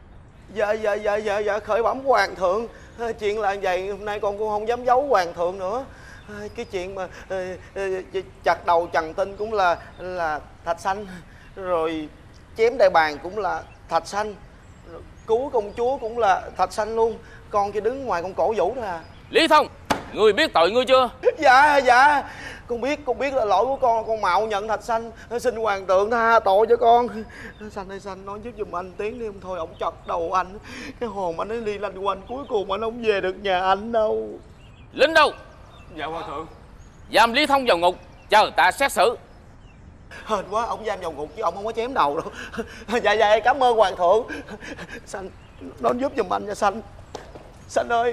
Dạ khởi bẩm hoàng thượng. Chuyện là vậy, hôm nay con cũng không dám giấu hoàng thượng nữa. Cái chuyện mà chặt đầu Trần Tinh cũng là Thạch Sanh, rồi chém đại bàng cũng là Thạch Sanh, rồi cứu công chúa cũng là Thạch Sanh luôn. Con chỉ đứng ngoài con cổ vũ thôi à. Lý Thông, ngươi biết tội ngươi chưa? Dạ con biết là lỗi của con mạo nhận Thạch Sanh. Xin hoàng thượng tha tội cho con. Sanh ơi Sanh, nói giúp giùm anh tiếng đi, không thôi ổng chặt đầu anh. Cái hồn anh ấy đi lanh quanh, cuối cùng anh không về được nhà anh đâu. Lính đâu? Dạ hoàng thượng. Giam Lý Thông vào ngục, chờ ta xét xử. Hên quá, ông giam vào ngục chứ ông không có chém đầu đâu. Dạ cảm ơn hoàng thượng. Sanh, nói giúp giùm anh nha Sanh. Sanh ơi.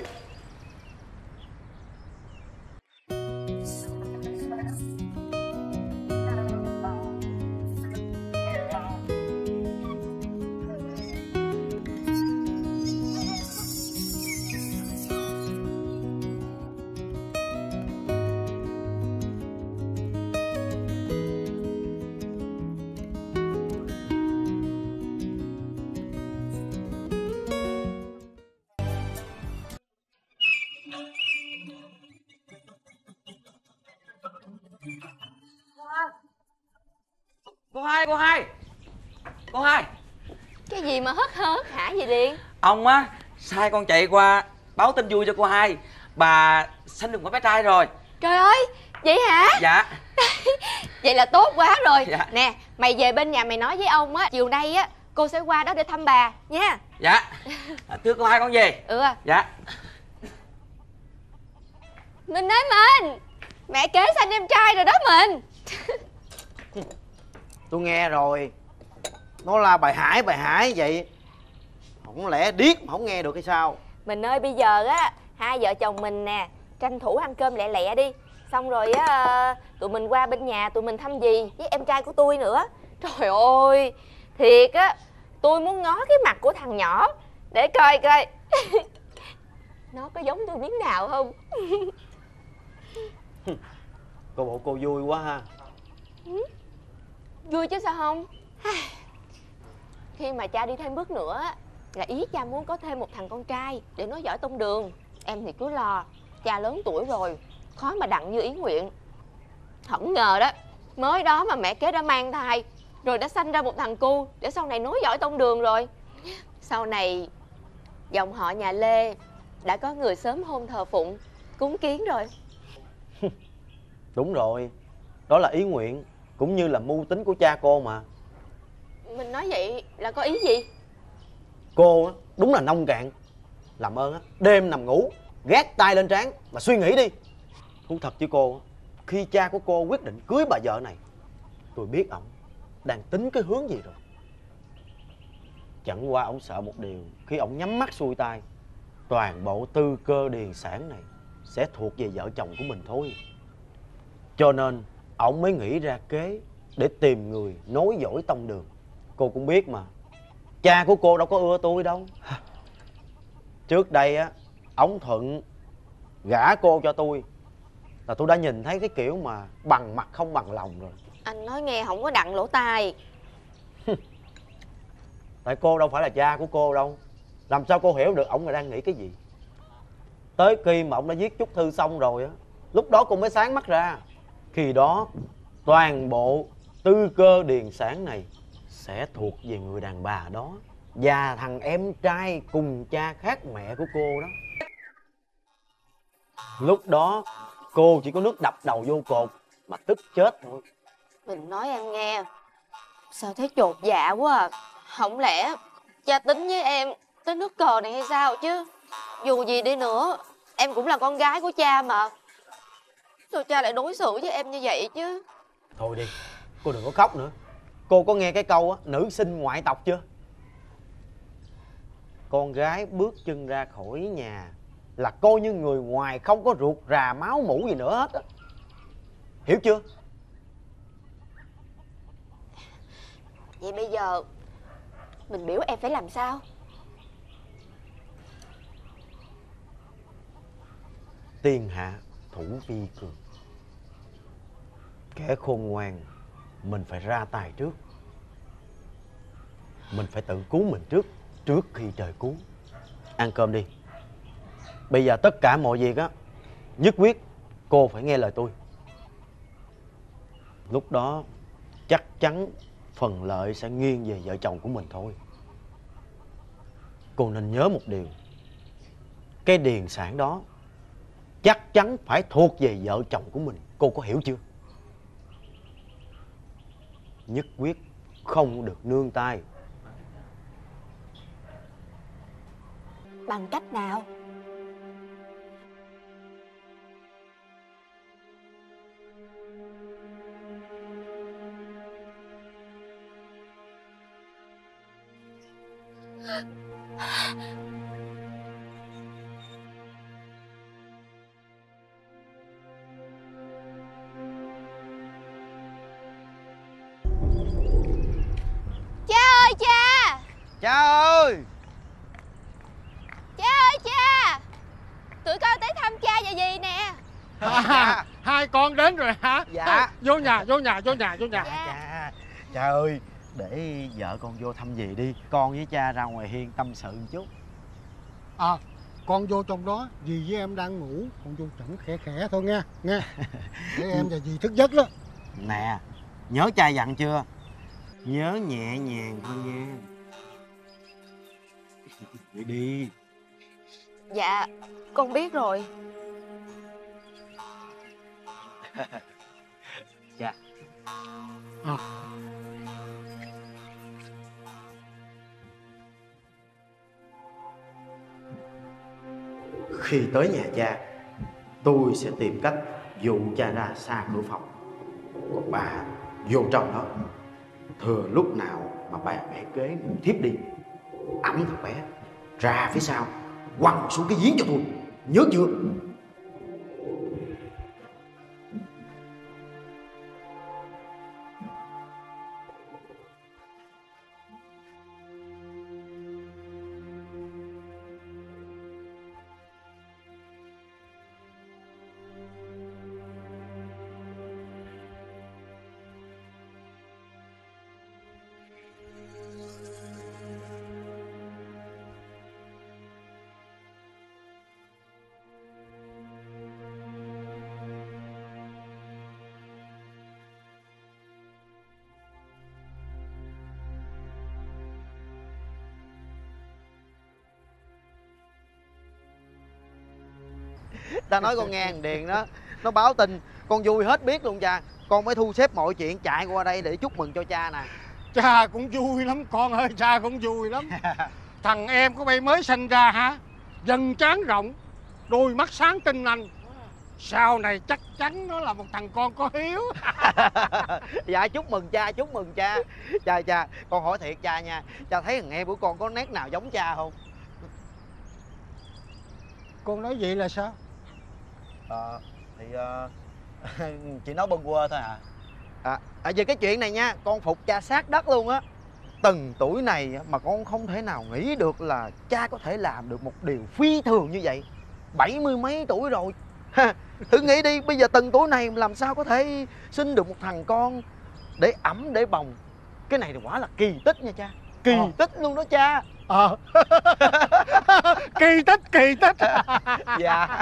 Cô hai. Cái gì mà hớt hả gì Điền? Ông á sai con chạy qua báo tin vui cho cô hai. Bà sinh được một bé trai rồi. Trời ơi, vậy hả? Dạ. Vậy là tốt quá rồi. Dạ. Nè, mày về bên nhà mày nói với ông á, chiều nay á cô sẽ qua đó để thăm bà nha. Dạ. Thưa cô hai con về. Dạ. Mình ơi mình, mẹ kế sanh em trai rồi đó mình. Tôi nghe rồi. Nó là bài hải vậy. Không lẽ điếc mà không nghe được hay sao? Mình ơi, bây giờ á hai vợ chồng mình nè tranh thủ ăn cơm lẹ lẹ đi. Xong rồi á tụi mình qua bên nhà tụi mình thăm dì với em trai của tôi nữa. Trời ơi, thiệt á, tôi muốn ngó cái mặt của thằng nhỏ để coi nó có giống tôi miếng nào không. Cô bộ cô vui quá ha. Vui chứ sao không. Khi mà cha đi thêm bước nữa là ý cha muốn có thêm một thằng con trai để nói giỏi tông đường. Em thì cứ lo, cha lớn tuổi rồi, khó mà đặng như ý nguyện. Không ngờ đó, mới đó mà mẹ kế đã mang thai, rồi đã sanh ra một thằng cu để sau này nối dõi tông đường rồi. Sau này dòng họ nhà Lê đã có người sớm hôn thờ phụng, cúng kiến rồi. Đúng rồi, đó là ý nguyện cũng như là mưu tính của cha cô mà. Mình nói vậy là có ý gì? Cô á, đúng là nông cạn. Làm ơn á, đêm nằm ngủ gác tay lên trán mà suy nghĩ đi. Thú thật với cô, khi cha của cô quyết định cưới bà vợ này, Tôi biết ổng đang tính cái hướng gì rồi. Chẳng qua ổng sợ một điều, khi ổng nhắm mắt xuôi tay, toàn bộ tư cơ điền sản này sẽ thuộc về vợ chồng của mình thôi. Cho nên ổng mới nghĩ ra kế để tìm người nối dõi tông đường. Cô cũng biết mà, cha của cô đâu có ưa tôi đâu. Trước đây á, ổng thuận gả cô cho tôi là tôi đã nhìn thấy cái kiểu mà bằng mặt không bằng lòng rồi. Anh nói nghe không có đặng lỗ tai. Tại cô đâu phải là cha của cô đâu, làm sao cô hiểu được ổng là đang nghĩ cái gì. Tới khi mà ổng đã viết chúc thư xong rồi á, lúc đó cô mới sáng mắt ra. Khi đó toàn bộ tư cơ điền sản này sẽ thuộc về người đàn bà đó và thằng em trai cùng cha khác mẹ của cô đó. Lúc đó cô chỉ có nước đập đầu vô cột mà tức chết thôi. Mình nói em nghe, sao thấy chột dạ quá à. Không lẽ cha tính với em tới nước cờ này hay sao chứ? Dù gì đi nữa em cũng là con gái của cha mà. Sao cha lại đối xử với em như vậy chứ? Thôi đi, cô đừng có khóc nữa. Cô có nghe cái câu á, nữ sinh ngoại tộc chưa? Con gái bước chân ra khỏi nhà là coi như người ngoài, không có ruột rà máu mủ gì nữa hết á. Hiểu chưa? Vậy bây giờ mình biểu em phải làm sao? Tiên hạ thủ vi cường. Kẻ khôn ngoan mình phải ra tay trước. Mình phải tự cứu mình trước khi trời cứu. Ăn cơm đi. Bây giờ tất cả mọi việc á, nhất quyết cô phải nghe lời tôi. Lúc đó chắc chắn phần lợi sẽ nghiêng về vợ chồng của mình thôi. Cô nên nhớ một điều, cái điền sản đó chắc chắn phải thuộc về vợ chồng của mình. Cô có hiểu chưa? Nhất quyết không được nương tay. Bằng cách nào? Cha ơi cha! Cha ơi! Cha ơi cha! Tụi con tới thăm cha và dì nè. Hai con đến rồi hả? Dạ. Vô nhà. Cha ơi, để vợ con vô thăm dì đi. Con với cha ra ngoài hiên tâm sự một chút. Con vô trong đó, dì với em đang ngủ, con vô chổng khẽ khẽ thôi nghe. Để em và dì thức giấc đó. Nè, nhớ cha dặn chưa? Nhớ nhẹ nhàng thôi nha. Đi đi. Dạ, con biết rồi. Cha. Khi tới nhà cha, tôi sẽ tìm cách dụ cha ra xa cửa phòng. Còn bà vô trong đó, thừa lúc nào mà bà bẻ kế ngủ thiếp đi, ẵm thằng bé ra phía sau quăng xuống cái giếng cho tôi. Nhớ chưa? Ta nói con nghe thằng Điền đó, nó báo tin con vui hết biết luôn cha. Con mới thu xếp mọi chuyện chạy qua đây để chúc mừng cho cha nè. Cha cũng vui lắm con ơi, cha cũng vui lắm. Thằng em của bay mới sinh ra hả? Dần trán rộng, đôi mắt sáng tinh anh. Sau này chắc chắn nó là một thằng con có hiếu. Dạ chúc mừng cha, chúc mừng cha. Cha, con hỏi thiệt cha nha, cha thấy thằng em của con có nét nào giống cha không? Con nói vậy là sao? Thì chị nói bâng quơ thôi về cái chuyện này nha, con phục cha sát đất luôn á. Từng tuổi này mà con không thể nào nghĩ được là cha có thể làm được một điều phi thường như vậy. 70 mấy tuổi rồi. Thử nghĩ đi, bây giờ từng tuổi này làm sao có thể sinh được một thằng con để ẵm để bồng. Cái này thì quả là kỳ tích nha cha. Kỳ tích luôn đó cha. Kỳ tích. Dạ.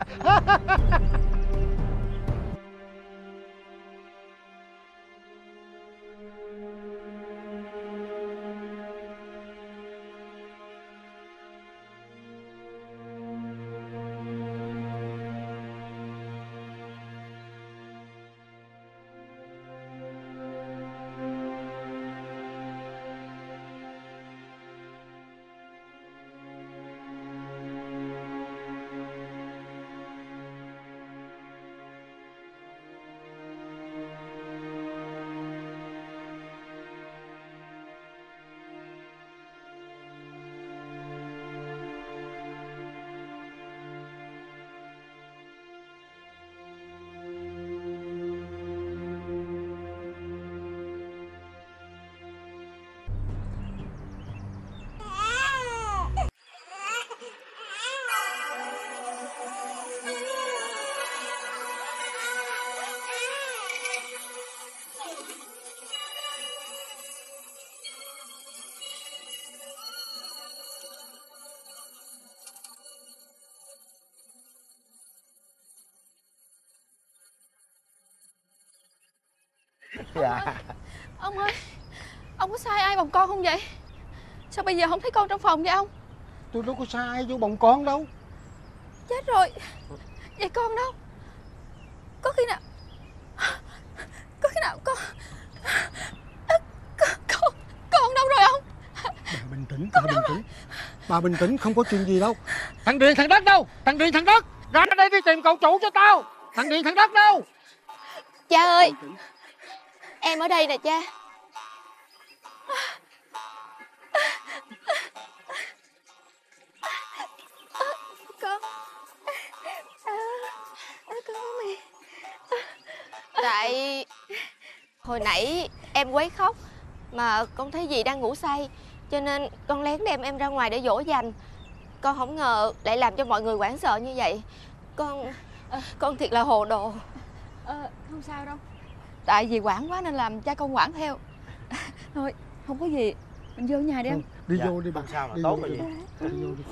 Dạ. Ông ơi, ông có sai ai bồng con không vậy? Sao bây giờ không thấy con trong phòng vậy ông? Tôi đâu có sai ai vô bồng con đâu. Chết rồi. Vậy con đâu? Có khi nào con đâu rồi ông? Bà bình tĩnh, không có chuyện gì đâu. Thằng Điện thằng Đất đâu? Thằng Điện thằng Đất, ra đây đi tìm cậu chủ cho tao. Thằng Điện thằng Đất đâu? Cha ơi, em ở đây nè cha. Con mẹ. Tại hồi nãy em quấy khóc mà con thấy dì đang ngủ say, cho nên con lén đem em ra ngoài để dỗ dành. Con không ngờ lại làm cho mọi người hoảng sợ như vậy. Con thiệt là hồ đồ. Không sao đâu. Tại vì hoảng quá nên làm cha con hoảng theo. Thôi không có gì, mình vô nhà đi anh. Đi vô đi bà. Sao mà tốt rồi gì. Đi vô đi.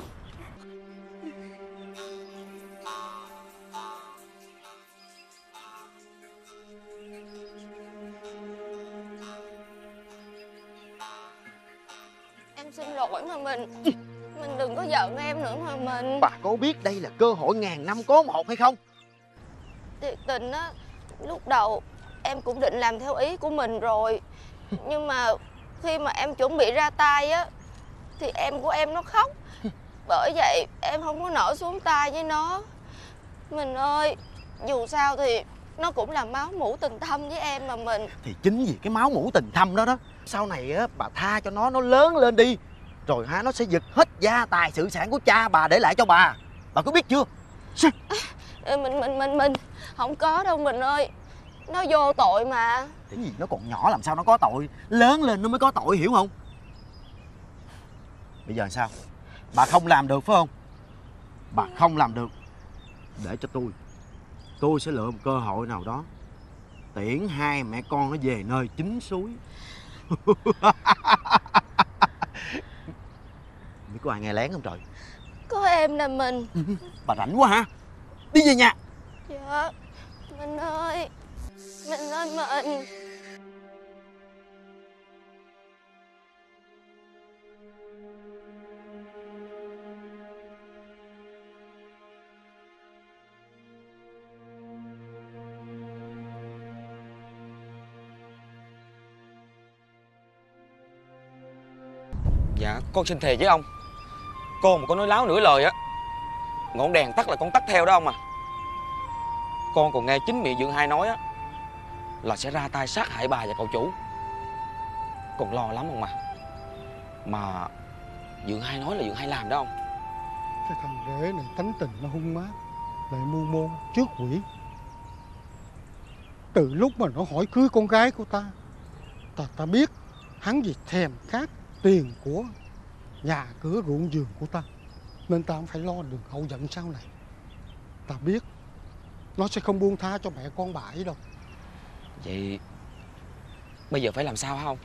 Em xin lỗi mà mình đừng có giận em nữa mà mình. Bà có biết đây là cơ hội ngàn năm có một hay không? Thiệt tình á, lúc đầu em cũng định làm theo ý của mình rồi. Nhưng mà khi mà em chuẩn bị ra tay á thì em của em nó khóc. Bởi vậy em không có nỡ xuống tay với nó. Mình ơi, dù sao thì nó cũng là máu mủ tình thâm với em mà mình. Thì chính vì cái máu mủ tình thâm đó sau này á bà tha cho nó lớn lên đi, rồi nó sẽ giật hết gia tài sự sản của cha bà để lại cho bà có biết chưa? Mình không có đâu mình ơi. Nó vô tội mà. Cái gì nó còn nhỏ làm sao nó có tội, lớn lên nó mới có tội, hiểu không? Bây giờ sao? Bà không làm được phải không? Bà không làm được, để cho tôi sẽ lựa một cơ hội nào đó tiễn hai mẹ con nó về nơi chính suối. Biết có ai nghe lén không trời? Có em là mình. Bà rảnh quá hả? Đi về nhà. Dạ. Mình ơi, mình. Dạ con xin thề với ông, con mà con nói láo nửa lời á, ngọn đèn tắt là con tắt theo đó ông à. Con còn nghe chính miệng Dượng Hai nói á là sẽ ra tay sát hại bà và cậu chủ. Con lo lắm không mà Dượng Hai nói là Dượng Hai làm đó không? Cái thằng rể này tánh tình nó hung mát, lại mưu mô trước quỷ. Từ lúc mà nó hỏi cưới con gái của ta, ta biết hắn gì thèm khát tiền của nhà cửa ruộng vườn của ta, nên ta không phải lo đường hậu giận sau này. Ta biết nó sẽ không buông tha cho mẹ con bà ấy đâu. Vậy bây giờ phải làm sao hả ông?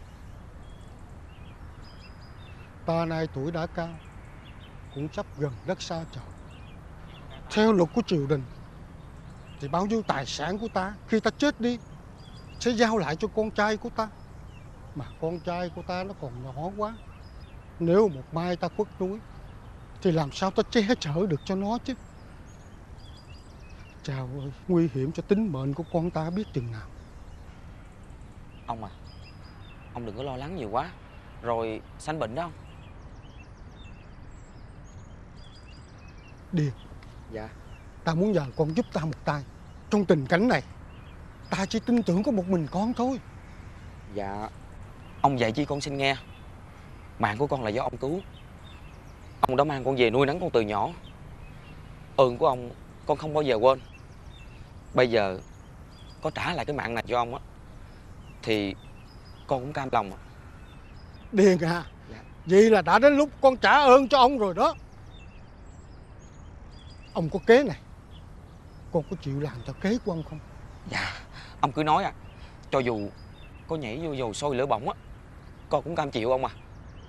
Ta nay tuổi đã cao, cũng sắp gần đất xa trời. Theo luật của triều đình thì bao nhiêu tài sản của ta khi ta chết đi sẽ giao lại cho con trai của ta. Mà con trai của ta nó còn nhỏ quá, nếu một mai ta khuất núi thì làm sao ta che chở được cho nó chứ. Chào ơi, nguy hiểm cho tính mệnh của con ta biết chừng nào. Ông đừng có lo lắng nhiều quá, rồi sanh bệnh đó không? Điền. Dạ. Ta muốn nhờ con giúp ta một tay. Trong tình cảnh này, ta chỉ tin tưởng có một mình con thôi. Dạ, ông dạy chi con xin nghe. Mạng của con là do ông cứu. Ông đã mang con về nuôi nấng con từ nhỏ. Ơn của ông con không bao giờ quên. Bây giờ có trả lại cái mạng này cho ông á thì con cũng cam lòng. Điền à, vậy là đã đến lúc con trả ơn cho ông rồi đó. Ông có kế này, con có chịu làm theo kế của ông không? Dạ, ông cứ nói cho dù có nhảy vô dầu sôi lửa bỏng á, con cũng cam chịu ông à.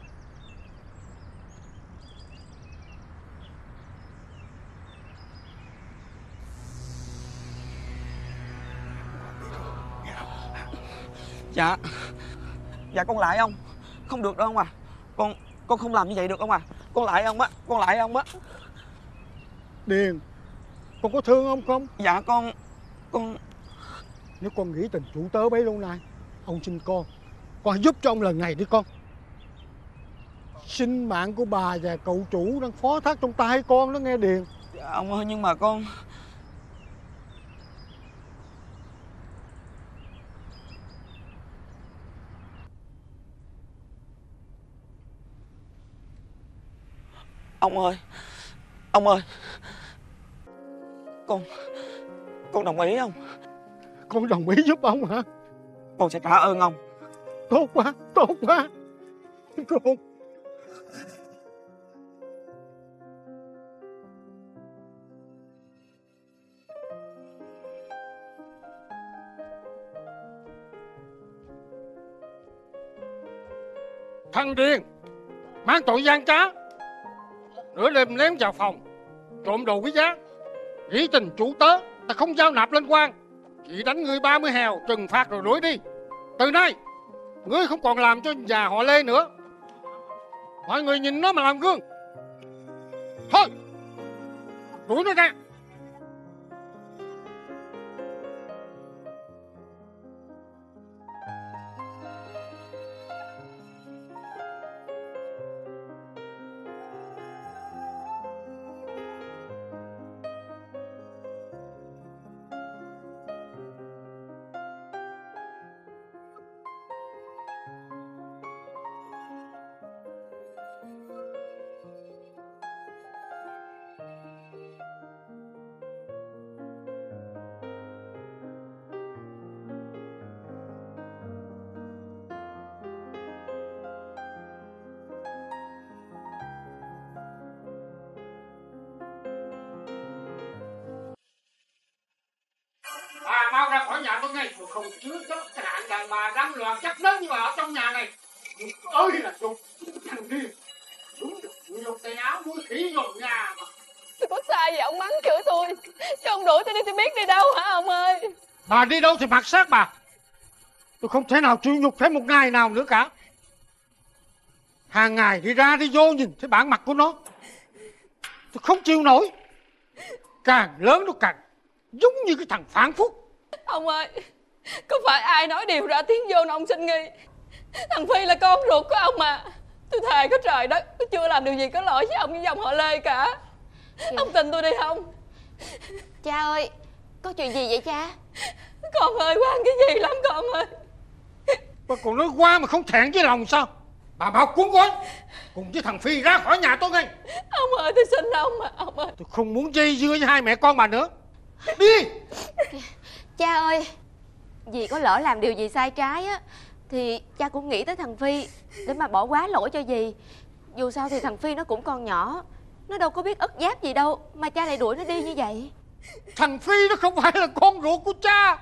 Dạ con lại ông. Không được đâu ông à. Con không làm như vậy được ông à. Con lại ông á. Điền, con có thương ông không? Dạ con Nếu con nghĩ tình chủ tớ bấy lâu nay, ông xin con hãy giúp cho ông lần này đi con. Sinh mạng của bà và cậu chủ đang phó thác trong tay con đó nghe Điền. Dạ ông ơi, nhưng mà con... Ông ơi, con đồng ý không? Con đồng ý giúp ông hả? Con sẽ trả ơn ông. Tốt quá con. Thằng Điền mang tội gian trá, nửa đêm lén vào phòng trộm đồ quý giá, nghĩ tình chủ tớ ta không giao nạp lên quan, chỉ đánh ngươi 30 hèo trừng phạt rồi đuổi đi. Từ nay ngươi không còn làm cho nhà họ Lê nữa, mọi người nhìn nó mà làm gương. Thôi đuổi nó ra. Mau ra khỏi nhà tôi ngay, tôi không chứa chấp cái hạng đàn bà đám loạn chắc lớn như bà ở trong nhà này. Ơi là dục thằng Điền, đúng được người lột tay áo nuôi khỉ vào nhà mà. Tôi có sai gì ông mắng chửi tôi, cho ông đuổi tôi đi, tôi biết đi đâu hả ông ơi? Bà đi đâu thì mặc xác bà. Tôi không thể nào chịu nhục thêm một ngày nào nữa cả. Hàng ngày đi ra đi vô nhìn thấy bản mặt của nó, tôi không chịu nổi. Càng lớn nó càng giống như cái thằng phản phúc. Ông ơi, có phải ai nói điều ra tiếng vô ông sinh nghi? Thằng Phi là con ruột của ông mà. Tôi thề có trời đất, tôi chưa làm điều gì có lỗi với ông với dòng họ Lê cả. Ông tin tôi đi không? Cha ơi, Có chuyện gì vậy cha? Con ơi, quan cái gì lắm con ơi. Bà còn nói qua mà không thẹn với lòng sao? Bà mau cuốn gói cùng với thằng Phi ra khỏi nhà tôi ngay. Ông ơi, tôi xin ông mà, ông ơi. Tôi không muốn dây dưa với hai mẹ con bà nữa. Đi. Cha ơi, dì có lỡ làm điều gì sai trái á thì cha cũng nghĩ tới thằng Phi để mà bỏ quá lỗi cho dì. Dù sao thì thằng Phi nó cũng còn nhỏ, nó đâu có biết ất giáp gì đâu mà cha lại đuổi nó đi như vậy. Thằng Phi nó không phải là con ruột của cha.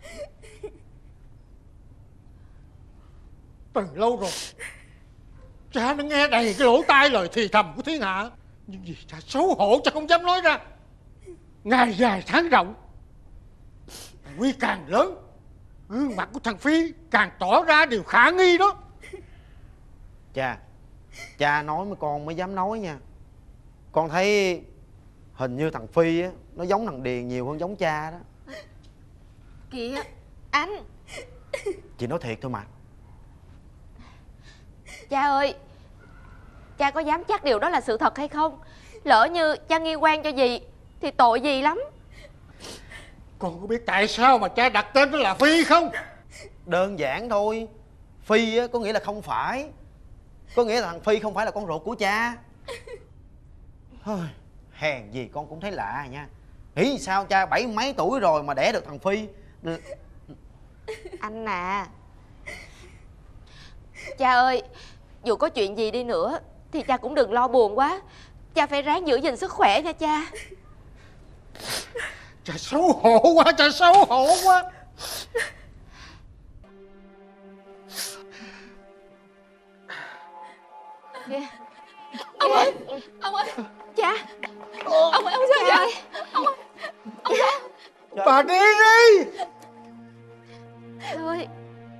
Từ lâu rồi cha đã nghe đầy cái lỗ tai lời thì thầm của thiên hạ, nhưng vì cha xấu hổ cha không dám nói ra. Ngày dài tháng rộng, Quy càng lớn, gương mặt của thằng Phi càng tỏ ra điều khả nghi đó. Cha nói với con mới dám nói nha. Con thấy hình như thằng Phi á, nó giống thằng Điền nhiều hơn giống cha đó. Kìa anh. Chị nói thiệt thôi mà. Cha ơi, cha có dám chắc điều đó là sự thật hay không? Lỡ như cha nghi quan cho dì thì tội dì lắm. Con có biết tại sao mà cha đặt tên nó là Phi không? Đơn giản thôi. Phi á, có nghĩa là không phải. Có nghĩa là thằng Phi không phải là con ruột của cha. Hèn gì con cũng thấy lạ nha. Nghĩ sao cha 70 mấy tuổi rồi mà đẻ được thằng Phi. Anh à, cha ơi, dù có chuyện gì đi nữa thì cha cũng đừng lo buồn quá. Cha phải ráng giữ gìn sức khỏe nha cha. Cha xấu hổ quá, cha xấu hổ quá. Ông ơi, ông ơi. Cha. Ông ơi, ông sao vậy? Ông ơi, ông sao? Bà đi đi. Thôi.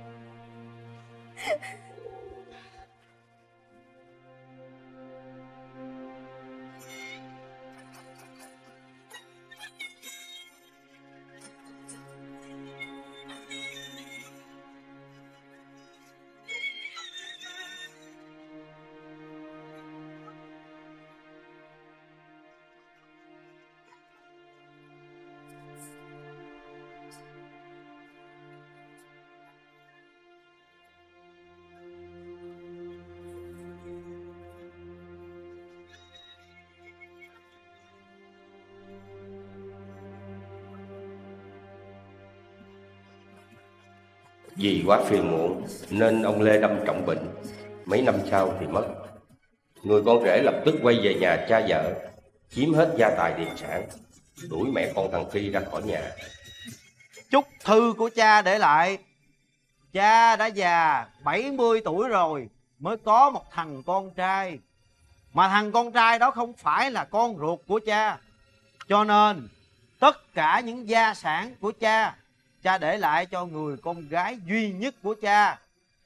Vì quá phiền muộn nên ông Lê đâm trọng bệnh. Mấy năm sau thì mất. Người con rể lập tức quay về nhà cha vợ, chiếm hết gia tài điền sản, đuổi mẹ con thằng Phi ra khỏi nhà. Chúc thư của cha để lại. Cha đã già 70 tuổi rồi mới có một thằng con trai, mà thằng con trai đó không phải là con ruột của cha. Cho nên tất cả những gia sản của cha để lại cho người con gái duy nhất của cha.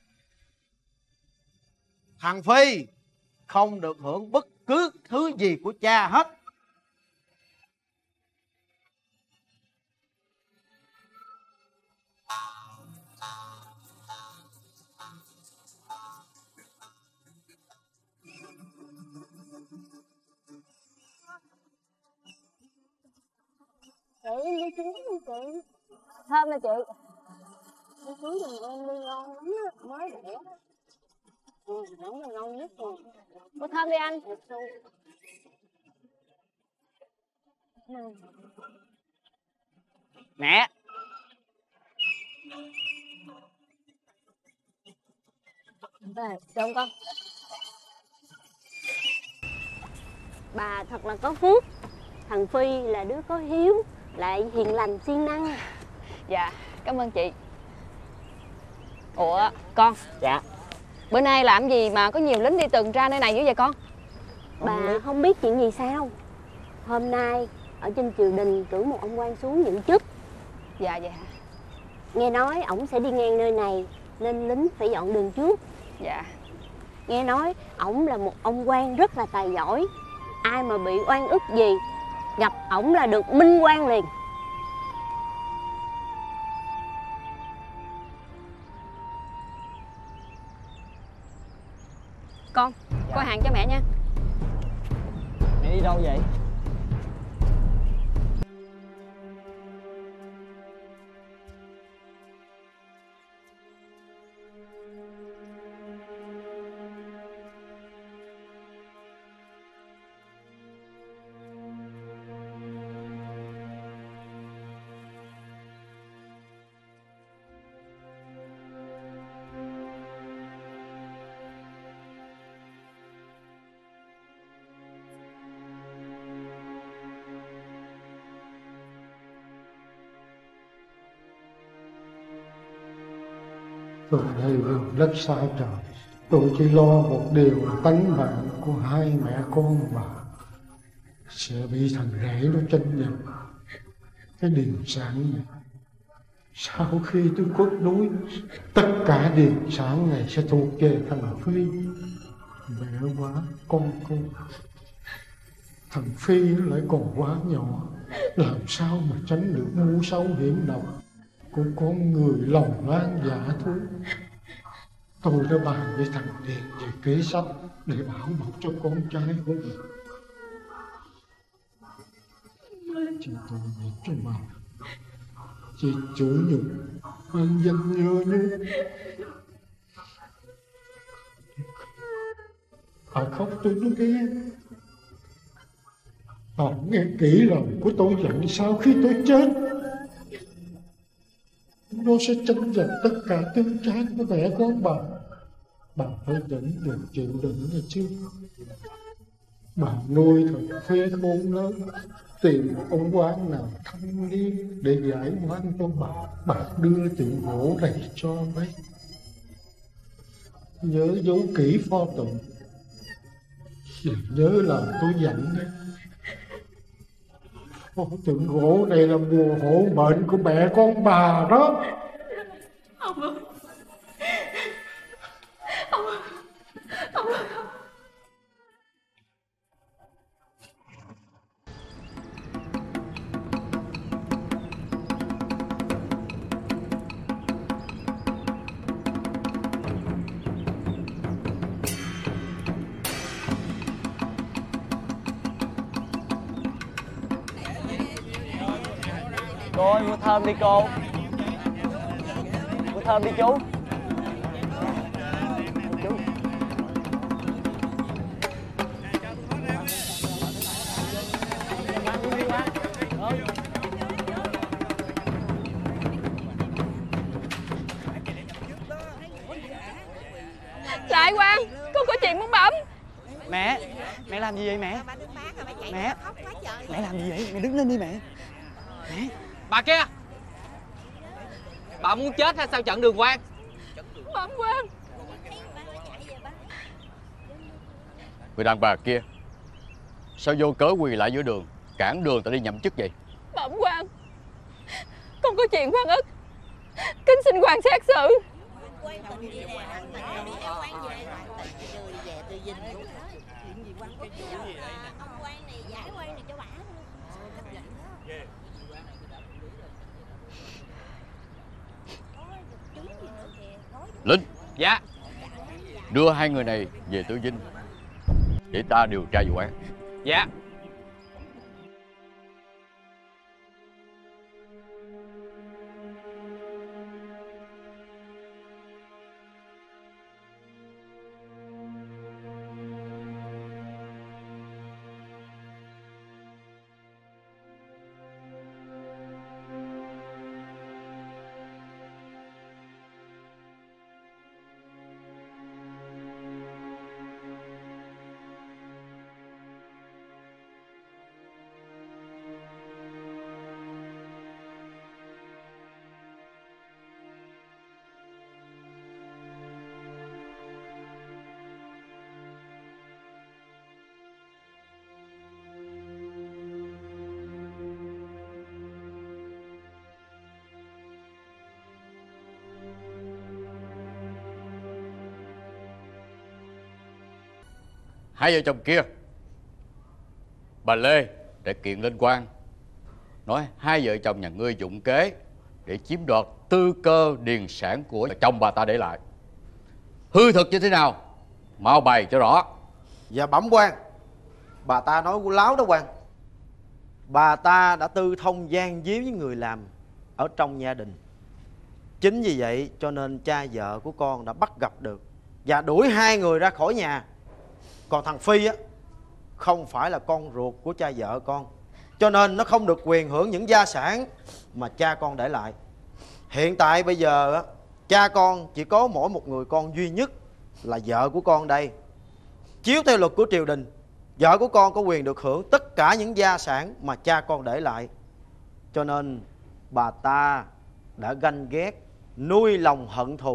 Thằng Phi không được hưởng bất cứ thứ gì của cha hết. Chị đi kiếm đi chị. Thơm nè chị. Đi kiếm giùm em đi, ngon lắm á, mới đẻ. Ngon là ngon nhất rồi. Cô Thơm đi anh. Mẹ. Trông con. Bà thật là có phước. Thằng Phi là đứa có hiếu, lại hiền lành siêng năng. Dạ, cảm ơn chị. Ủa, con. Dạ. Bữa nay làm gì mà có nhiều lính đi tuần tra nơi này dữ vậy con? Bà không biết chuyện gì sao? Hôm nay ở trên triều đình cử một ông quan xuống nhận chức. Dạ vậy hả? Nghe nói ổng sẽ đi ngang nơi này nên lính phải dọn đường trước. Dạ. Nghe nói ổng là một ông quan rất là tài giỏi. Ai mà bị oan ức gì gặp ổng là được minh oan liền. Con, coi hàng cho mẹ nha. Mẹ đi đâu vậy? Tôi đây rất xa trời. Tôi chỉ lo một điều là tánh mạng của hai mẹ con bà sẽ bị thằng rể nó tranh giành cái điền sản này. Sau khi tôi cốt đuối, tất cả điền sản này sẽ thuộc về thằng Phi. Mẹ quá con cô. Thằng Phi nó lại còn quá nhỏ, làm sao mà tránh được mưu sâu hiểm độc của con người lòng lan dạ thú. Tôi đã bàn với thằng Điền về kế sách để bảo mật cho con trai của mình. Chị tôi biết cho mà chị chủ nhục ăn dân nhơ nhớ. Bà khóc tôi nó nghe. Bà nghe kỹ lời của tôi dặn sau khi tôi chết. Nó sẽ tranh giành tất cả tương trán của mẹ con bà. Bà phải nhẫn được chịu đựng nghe chứ. Bà nuôi thằng Phi khôn lớn, tìm một ông quan nào thanh niên để giải oan cho bà. Bà đưa tiền gỗ này cho mấy. Nhớ giấu kỹ pho tượng. Nhớ là tôi dặn đấy. Pho tượng gỗ này là bùa hộ mệnh của mẹ con bà đó. Ông ơi, ông ơi, ông ơi. Cô ơi, mua thơm đi cô. Mua thơm đi chú. Lại Quang, con có chuyện muốn bấm. Mẹ làm gì vậy mẹ? Mẹ làm gì vậy? Mẹ đứng lên đi mẹ. Mẹ. Bà kia, bà muốn chết hay sao chặn đường Quang? Bấm Quang. Người đàn bà kia, sao vô cớ quỳ lại giữa đường, cản đường ta đi nhậm chức vậy? Bẩm Quang, con có chuyện Quang ức, kính xin Quang xét xử. Linh. Dạ. Đưa hai người này về Tử Vinh để ta điều tra vụ án. Dạ. Hai vợ chồng kia, bà Lê đã kiện lên quan, nói hai vợ chồng nhà ngươi dụng kế để chiếm đoạt tư cơ điền sản của chồng bà ta để lại. Hư thực như thế nào, mau bày cho rõ. Dạ bẩm quan, bà ta nói láo đó quan. Bà ta đã tư thông gian díu với người làm ở trong gia đình. Chính vì vậy cho nên cha vợ của con đã bắt gặp được và đuổi hai người ra khỏi nhà. Còn thằng Phi á, không phải là con ruột của cha vợ con, cho nên nó không được quyền hưởng những gia sản mà cha con để lại. Hiện tại bây giờ á, cha con chỉ có mỗi một người con duy nhất là vợ của con đây. Chiếu theo luật của triều đình, vợ của con có quyền được hưởng tất cả những gia sản mà cha con để lại. Cho nên bà ta đã ganh ghét, nuôi lòng hận thù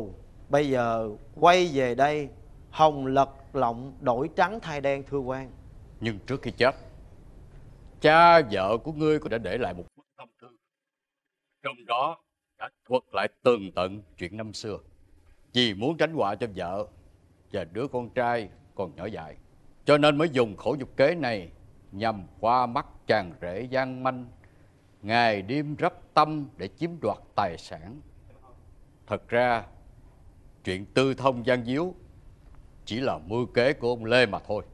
Bây giờ quay về đây, hồng lật lọng đổi trắng thay đen thưa quan. Nhưng trước khi chết, cha vợ của ngươi cũng đã để lại một bức tâm thư. Trong đó đã thuật lại tường tận chuyện năm xưa. Vì muốn tránh họa cho vợ và đứa con trai còn nhỏ dại, cho nên mới dùng khổ dục kế này nhằm qua mắt chàng rể gian manh, ngày đêm rắp tâm để chiếm đoạt tài sản. Thật ra chuyện tư thông gian díu chỉ là mưu kế của ông Lê mà thôi.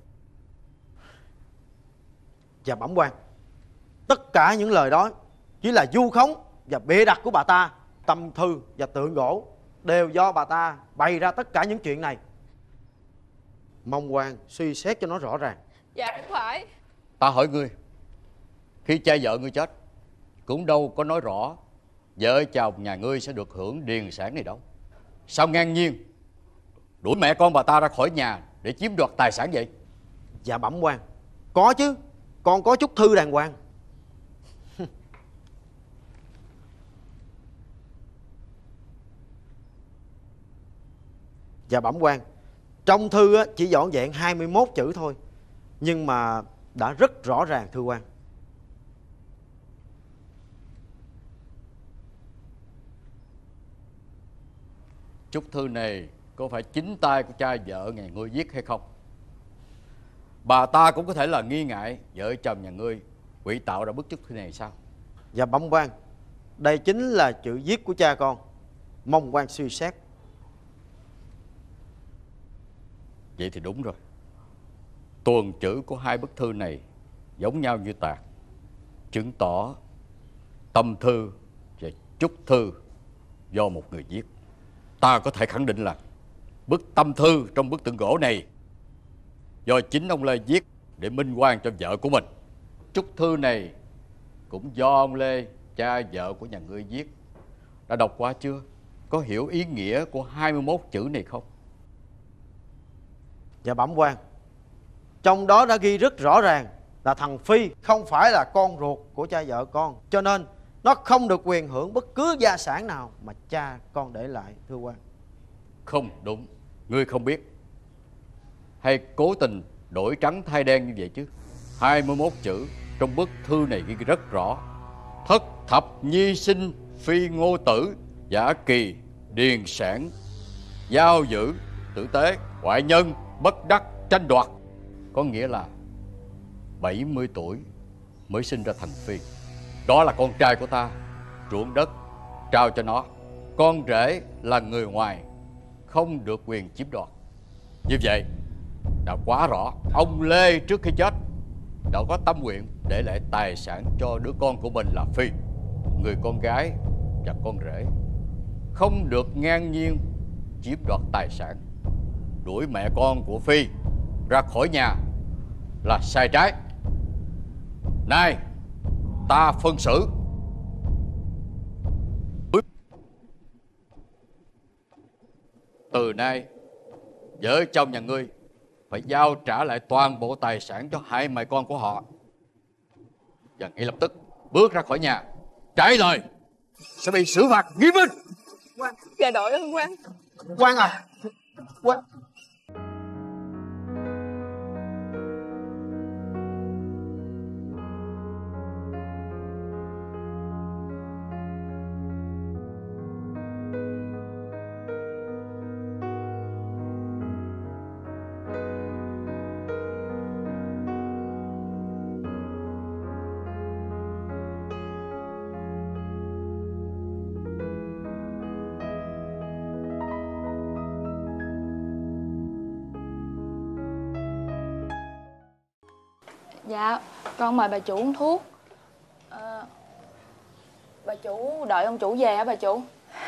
Và bẩm quan, tất cả những lời đó chỉ là vu khống và bịa đặt của bà ta. Tâm thư và tượng gỗ đều do bà ta bày ra tất cả những chuyện này. Mong quan suy xét cho nó rõ ràng. Dạ không phải. Ta hỏi ngươi, khi cha vợ ngươi chết cũng đâu có nói rõ vợ chồng nhà ngươi sẽ được hưởng điền sản này đâu. Sao ngang nhiên đuổi mẹ con bà ta ra khỏi nhà để chiếm đoạt tài sản vậy? Dạ bẩm quan, có chứ, con có chút thư đàng hoàng. Dạ bẩm quan, trong thư chỉ dọn dẹn 21 chữ thôi, nhưng mà đã rất rõ ràng thưa quan. Chúc thư này có phải chính tay của cha vợ nhà ngươi viết hay không? Bà ta cũng có thể là nghi ngại vợ chồng nhà ngươi quỷ tạo ra bức chúc thư này sao? Dạ bẩm quan, đây chính là chữ viết của cha con. Mong quan suy xét. Vậy thì đúng rồi. Tuần chữ của hai bức thư này giống nhau như tạc, chứng tỏ tâm thư và chúc thư do một người viết. Ta có thể khẳng định là bức tâm thư trong bức tượng gỗ này do chính ông Lê viết để minh oan cho vợ của mình. Chúc thư này cũng do ông Lê, cha vợ của nhà ngươi viết. Đã đọc qua chưa? Có hiểu ý nghĩa của 21 chữ này không? Dạ bẩm quan, trong đó đã ghi rất rõ ràng là thằng Phi không phải là con ruột của cha vợ con, cho nên nó không được quyền hưởng bất cứ gia sản nào mà cha con để lại thưa quan. Không đúng, ngươi không biết hay cố tình đổi trắng thay đen như vậy chứ. 21 chữ trong bức thư này ghi rất rõ: thất thập nhi sinh phi ngô tử, giả kỳ điền sản, giao giữ tử tế, ngoại nhân bất đắc tranh đoạt. Có nghĩa là 70 tuổi mới sinh ra thành Phi. Đó là con trai của ta, ruộng đất trao cho nó. Con rể là người ngoài, không được quyền chiếm đoạt. Như vậy đã quá rõ ông Lê trước khi chết đã có tâm nguyện để lại tài sản cho đứa con của mình là Phi, người con gái và con rể, không được ngang nhiên chiếm đoạt tài sản. Đuổi mẹ con của Phi ra khỏi nhà là sai trái. Nay ta phân xử. Từ nay vợ chồng nhà ngươi phải giao trả lại toàn bộ tài sản cho hai mẹ con của họ, và ngay lập tức bước ra khỏi nhà. Trái lời sẽ bị xử phạt nghiêm minh. Dạ đội ơn quan. Quan à, quan. Dạ, con mời bà chủ uống thuốc. Bà chủ đợi ông chủ về hả bà chủ?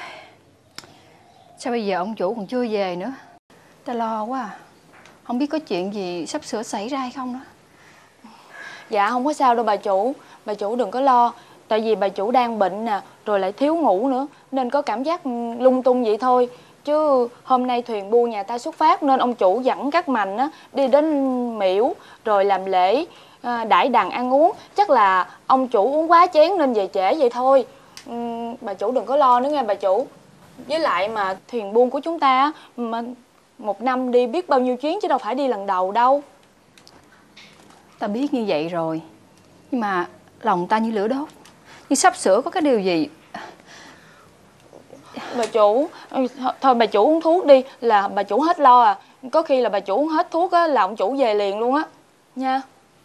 Sao bây giờ ông chủ còn chưa về nữa? Ta lo quá à. Không biết có chuyện gì sắp sửa xảy ra hay không đó. Dạ không có sao đâu bà chủ. Bà chủ đừng có lo. Tại vì bà chủ đang bệnh nè, rồi lại thiếu ngủ nữa, nên có cảm giác lung tung vậy thôi. Chứ hôm nay thuyền buôn nhà ta xuất phát, nên ông chủ dẫn các mành á đi đến miễu rồi làm lễ đãi đằng ăn uống. Chắc là ông chủ uống quá chén nên về trễ vậy thôi. Bà chủ đừng có lo nữa nghe bà chủ. Với lại mà thuyền buôn của chúng ta á, mà một năm đi biết bao nhiêu chuyến chứ đâu phải đi lần đầu đâu. Ta biết như vậy rồi, nhưng mà lòng ta như lửa đốt, như sắp sửa có cái điều gì. Bà chủ, thôi bà chủ uống thuốc đi là bà chủ hết lo à. Có khi là bà chủ uống hết thuốc á là ông chủ về liền luôn á. Nha.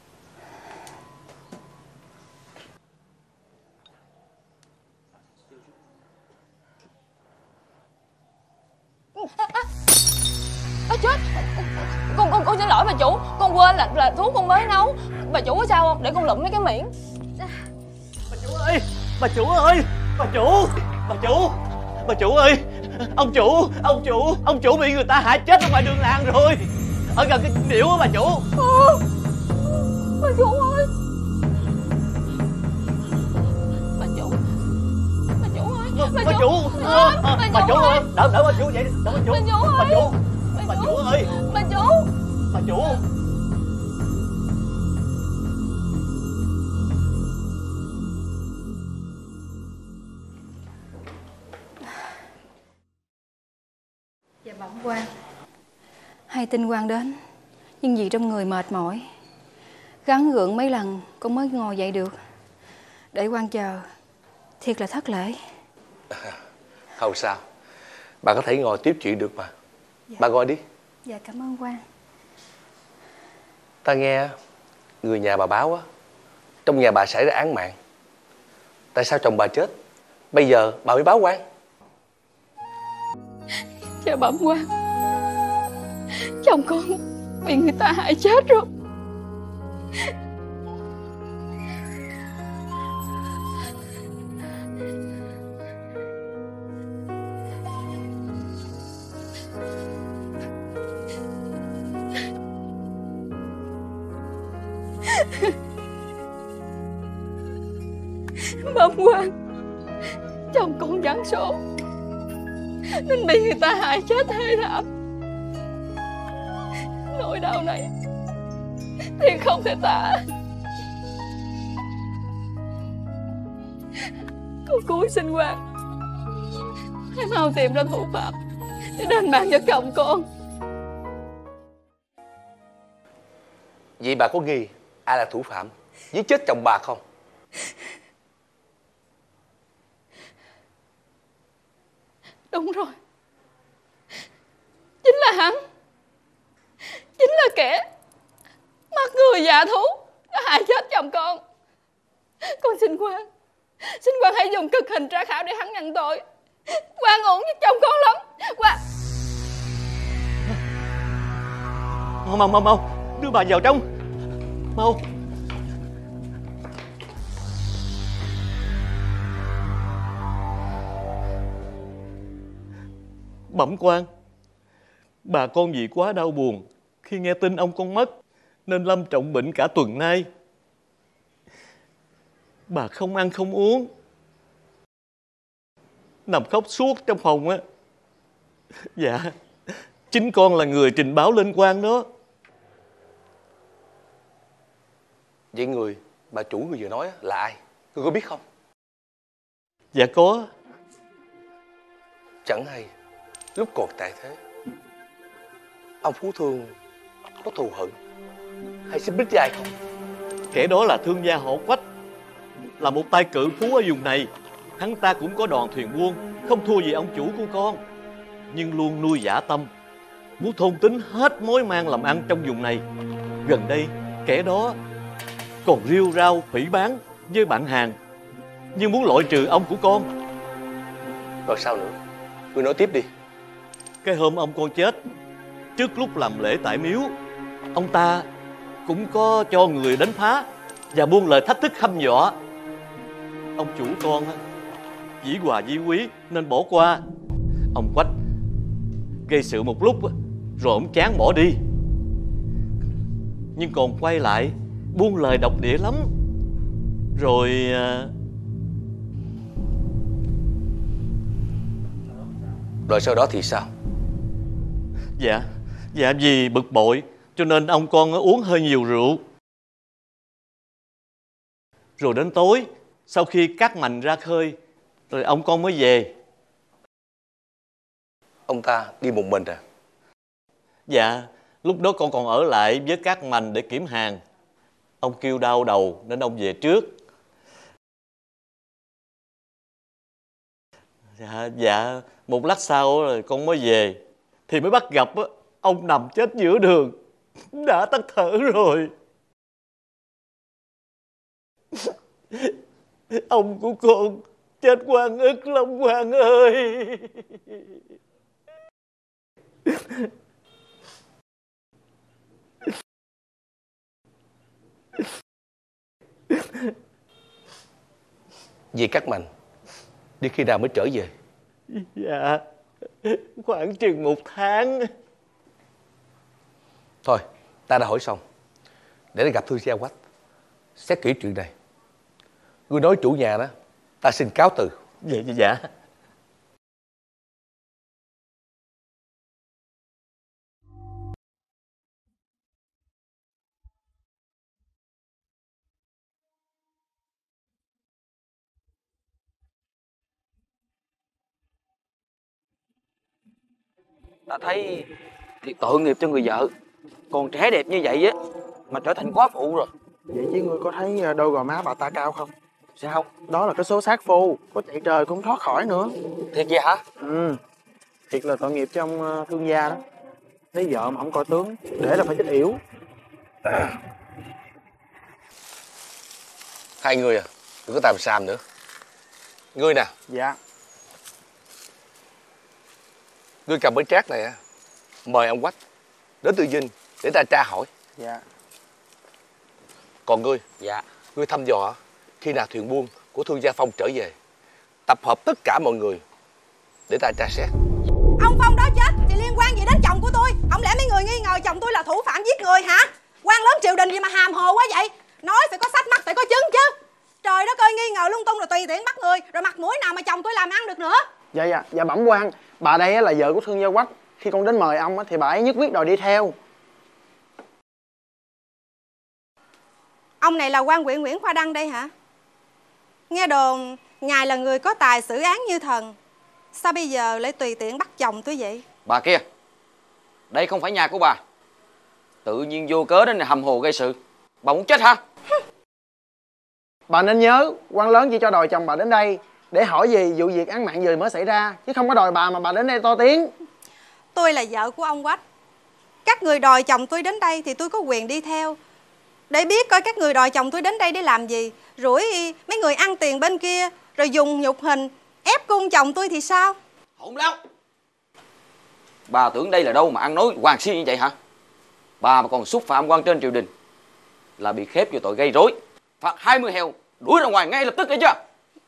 Chết. Con xin lỗi bà chủ. Con quên là thuốc con mới nấu. Bà chủ có sao không? Để con lụm mấy cái miếng. Bà chủ ơi! Bà chủ ơi! Bà chủ! Bà chủ! Bà chủ ơi! Ông chủ bị người ta hại chết ở ngoài đường làng rồi. Ở gần cái điểu á bà chủ. Bà chủ ơi! Bà chủ! Bà chủ ơi! Bà chủ! Bà chủ ơi! Đỡ bà chủ vậy đi. Đỡ bà chủ! Bà chủ! Bà chủ ơi! Bà chủ! Bà chủ! Dạ bẩm quan. Hay tin quan đến, nhưng vì trong người mệt mỏi, gắng gượng mấy lần con mới ngồi dậy được. Để quan chờ, thiệt là thất lễ. Không sao, bà có thể ngồi tiếp chuyện được mà. Dạ. Bà ngồi đi. Dạ cảm ơn quan. Ta nghe người nhà bà báo á, trong nhà bà xảy ra án mạng. Tại sao chồng bà chết, bây giờ bà mới báo quan? Dạ bẩm quan, chồng con bị người ta hại chết rồi. Bẩm quan, chồng con giáng số nên bị người ta hại chết thê thảm. Nỗi đau này thì không thể tả. Con cúi xin quan, hãy mau tìm ra thủ phạm để đền mạng cho chồng con. Vậy bà có nghi ai là thủ phạm giết chết chồng bà không? Đúng rồi, chính là hắn. Chính là kẻ mắt người dạ thú đã hại chết chồng con. Con xin quan hãy dùng cực hình tra khảo để hắn nhận tội. Quan uổng với chồng con lắm. Quan Mau đưa bà vào trong. Mau. Bẩm quan, bà con vì quá đau buồn khi nghe tin ông con mất nên lâm trọng bệnh cả tuần nay. Bà không ăn không uống, nằm khóc suốt trong phòng á. Dạ, chính con là người trình báo lên quan đó. Vậy người bà chủ người vừa nói là ai? Ngươi có biết không? Dạ có. Chẳng hay lúc còn tại thế, ông Phú Thương có thù hận hay xích mích với ai không? Kẻ đó là thương gia họ Quách, là một tay cự phú ở vùng này. Hắn ta cũng có đoàn thuyền buôn, không thua gì ông chủ của con, nhưng luôn nuôi dã tâm, muốn thôn tính hết mối mang làm ăn trong vùng này. Gần đây kẻ đó còn riêu rao phỉ báng với bạn hàng, nhưng muốn loại trừ ông của con. Rồi sao nữa? Ngươi nói tiếp đi. Cái hôm ông con chết, trước lúc làm lễ tại miếu, ông ta cũng có cho người đánh phá và buông lời thách thức hăm dọa. Ông chủ con dĩ hòa vi quý nên bỏ qua. Ông Quách gây sự một lúc rồi ông chán bỏ đi, nhưng còn quay lại buông lời độc địa lắm. Rồi sau đó thì sao? Dạ vì bực bội cho nên ông con uống hơi nhiều rượu. Rồi đến tối, sau khi cắt mành ra khơi, rồi ông con mới về. ông ta đi một mình à? Dạ, lúc đó con còn ở lại với các mành để kiểm hàng. Ông kêu đau đầu nên ông về trước. Dạ, một lát sau rồi con mới về thì mới bắt gặp ông nằm chết giữa đường, đã tắt thở rồi. Ông của con chết oan ức lắm Quang ơi. Về Cát Mạnh đi khi nào mới trở về? Dạ, khoảng chừng 1 tháng. Thôi, ta đã hỏi xong. Để gặp Thương Gia Quách xét kỹ chuyện này. Ngươi nói chủ nhà đó, ta xin cáo từ. Dạ. Ta thấy thì tội nghiệp cho người vợ. Còn trẻ đẹp như vậy á mà trở thành quá phụ rồi. Vậy chứ ngươi có thấy đôi gò má bà ta cao không? Sao? Đó là cái số sát phu, có chạy trời cũng thoát khỏi nữa. Thiệt vậy hả? Ừ, thiệt là tội nghiệp cho ông thương gia đó. Lấy vợ mà không coi tướng, để là phải chết yểu. Hai người à, đừng có tàm xàm nữa. Ngươi nè. Dạ. Ngươi cầm cái trác này á, mời ông Quách đến Tư Dinh để ta tra hỏi. Dạ. Còn ngươi? Dạ. Ngươi thăm dò khi nào thuyền buôn của Thương Gia Phong trở về, tập hợp tất cả mọi người để ta tra xét. Ông Phong đó chết thì liên quan gì đến chồng của tôi? Không lẽ mấy người nghi ngờ chồng tôi là thủ phạm giết người hả? Quan lớn triều đình gì mà hàm hồ quá vậy? Nói phải có sách mắt, phải có chứng chứ. Trời đất ơi, nghi ngờ lung tung rồi tùy tiện bắt người, rồi mặt mũi nào mà chồng tôi làm ăn được nữa. Dạ bẩm quan, bà đây là vợ của Thương Gia Quách. Khi con đến mời ông thì bà ấy nhất quyết đòi đi theo. Ông này là quan huyện Nguyễn Khoa Đăng đây hả? Nghe đồn ngài là người có tài xử án như thần, sao bây giờ lại tùy tiện bắt chồng tôi vậy? Bà kia, đây không phải nhà của bà. Tự nhiên vô cớ đến hầm hồ gây sự. Bà muốn chết hả? Bà nên nhớ, quan lớn chỉ cho đòi chồng bà đến đây để hỏi gì vụ việc án mạng gì mới xảy ra, chứ không có đòi bà mà bà đến đây to tiếng. Tôi là vợ của ông Quách. Các người đòi chồng tôi đến đây thì tôi có quyền đi theo, để biết coi các người đòi chồng tôi đến đây để làm gì. Rủi mấy người ăn tiền bên kia rồi dùng nhục hình ép cung chồng tôi thì sao? Hỗn láo. Bà tưởng đây là đâu mà ăn nói hoàng si như vậy hả? Bà mà còn xúc phạm quan trên triều đình là bị khép vô tội gây rối, phạt 20 heo, đuổi ra ngoài ngay lập tức đấy chưa?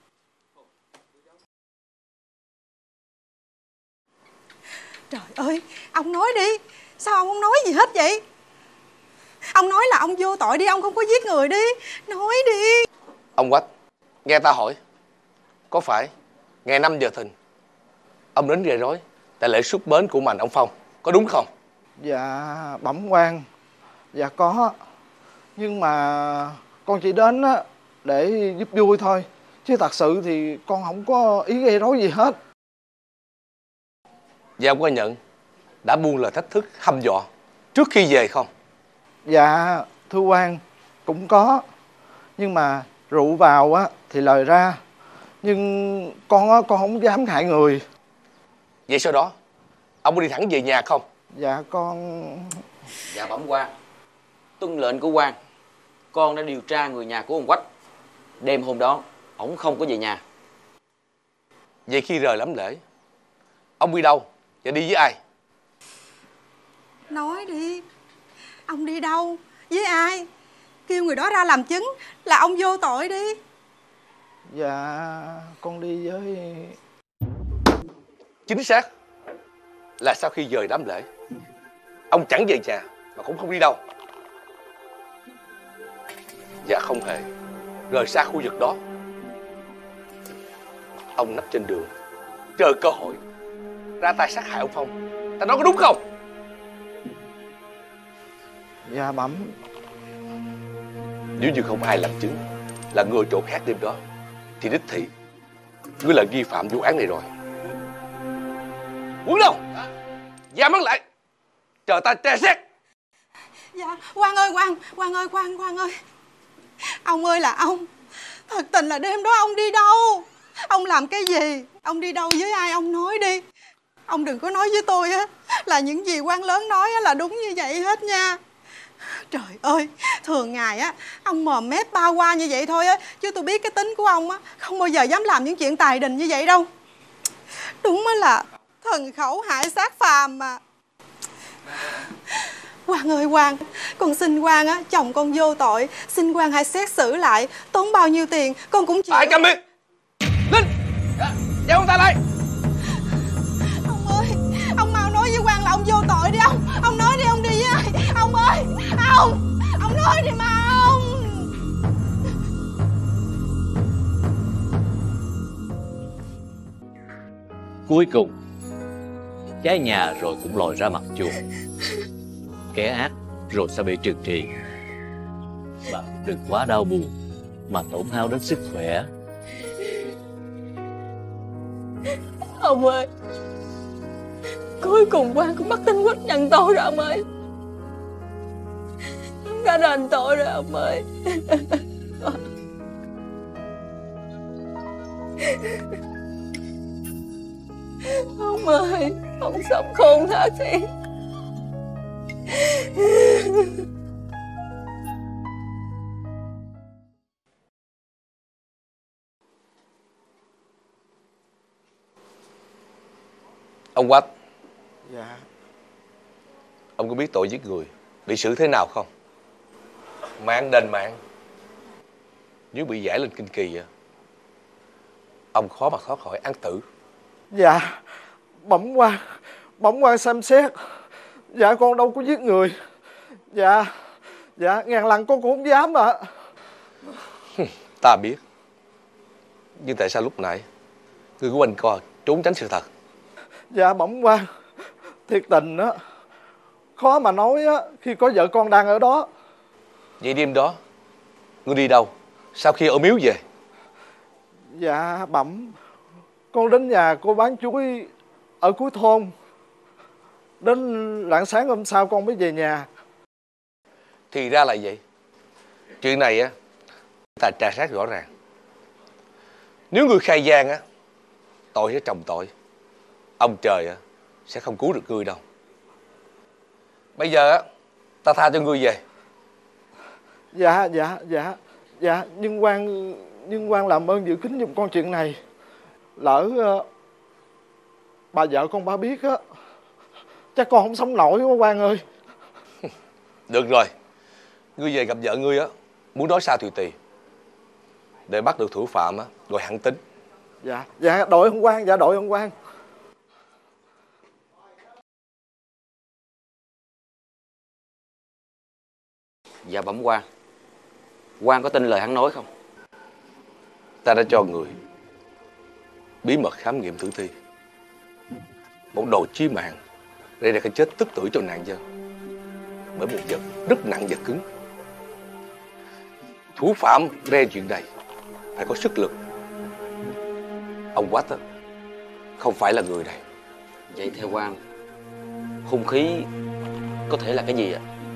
Trời ơi, ông nói đi. Sao ông không nói gì hết vậy? Ông nói là ông vô tội đi, ông không có giết người đi. Nói đi. Ông Quách, nghe ta hỏi, có phải ngày 5 giờ thìn ông đến gây rối tại lễ xuất bến của Mạnh ông Phong, có đúng không? Dạ bẩm quan, dạ có. Nhưng mà con chỉ đến để giúp vui thôi, chứ thật sự thì con không có ý gây rối gì hết. Dạ ông có nhận đã buông lời thách thức hăm dọa trước khi về không? Dạ thưa quan, cũng có. Nhưng mà rượu vào thì lời ra. Nhưng con không dám hại người. Vậy sau đó ông có đi thẳng về nhà không? Dạ con... Dạ bẩm quan, tuân lệnh của quan, con đã điều tra người nhà của ông Quách. Đêm hôm đó ổng không có về nhà. Vậy khi rời lắm lễ, ông đi đâu và đi với ai? Nói đi. Ông đi đâu? Với ai? Kêu người đó ra làm chứng là ông vô tội đi. Dạ con đi với... Chính xác là sau khi rời đám lễ, ông chẳng về nhà mà cũng không đi đâu, và không hề rời xa khu vực đó. Ông nấp trên đường chờ cơ hội ra tay sát hại ông Phong. Ta nói có đúng không? Dạ bẩm. Nếu như không ai làm chứng là người chỗ khác đêm đó, thì đích thị ngươi là nghi phạm vụ án này rồi. Quấn đâu? Giam hắn lại, chờ ta tra xét. Dạ, Quang ơi, Quang ơi. Ông ơi là ông. Thật tình là đêm đó ông đi đâu? Ông làm cái gì? Ông đi đâu với ai? Ông nói đi. Ông đừng có nói với tôi á là những gì quan lớn nói á là đúng như vậy hết nha. Trời ơi, thường ngày á ông mồm mép ba qua như vậy thôi á, chứ tôi biết cái tính của ông á không bao giờ dám làm những chuyện tài đình như vậy đâu. Đúng á là thần khẩu hại sát phàm mà. Quang ơi Quang, con xin Quang á, chồng con vô tội, xin Quang hãy xét xử lại, tốn bao nhiêu tiền con cũng chịu. Ai câm miệng. Linh, giao ông ta lại. Ông ơi, ông mau nói với Quang là ông vô tội đi ông. Ông nói đi, ông đi với ai? Ông ơi, ông nói đi mà ông. Cuối cùng cháy nhà rồi cũng lòi ra mặt chuột. Kẻ ác rồi sẽ bị trừng trị. Bạn đừng quá đau buồn mà tổn hao đến sức khỏe. Ông ơi, cuối cùng Quang cũng bắt tên Quách nhận tội rồi ông ơi. Ông đã đền tội rồi ông ơi. Ông ơi, ông sống khôn thật đi. Ông Quách. Dạ. Ông có biết tội giết người bị xử thế nào không? Mạng đền mạng. Nếu bị giải lên kinh kỳ, ông khó mà thoát khỏi án tử. Dạ, bẩm quan xem xét. Dạ con đâu có giết người. Dạ ngàn lần con cũng không dám ạ. Ta biết. Nhưng tại sao lúc nãy người của anh co trốn tránh sự thật? Dạ bẩm quan, thiệt tình á, khó mà nói á khi có vợ con đang ở đó. Vậy đêm đó ngươi đi đâu sau khi ở miếu về? Dạ bẩm, con đến nhà cô bán chuối ở cuối thôn. Đến rạng sáng hôm sau con mới về nhà. Thì ra là vậy. Chuyện này á ta tra xét rõ ràng. Nếu ngươi khai gian á, tội sẽ chồng tội. Ông trời á sẽ không cứu được ngươi đâu. Bây giờ á ta tha cho ngươi về. Dạ nhưng quan làm ơn giữ kín giùm con chuyện này. Lỡ bà vợ con bà biết á, chắc con không sống nổi quá quan ơi. Được rồi, ngươi về gặp vợ ngươi á, muốn nói sao thì tùy. Để bắt được thủ phạm á rồi hẳn tính. Dạ đội ông quan, dạ đội ông quan. Dạ bẩm quan. Quan có tin lời hắn nói không? Ta đã cho người bí mật khám nghiệm tử thi. Một đồ chí mạng gây ra cái chết tức tưởi cho nạn nhân bởi một vật rất nặng và cứng. Thủ phạm gây chuyện này phải có sức lực. Ông Quách á không phải là người này. Vậy theo quan, hung khí có thể là cái gì ạ?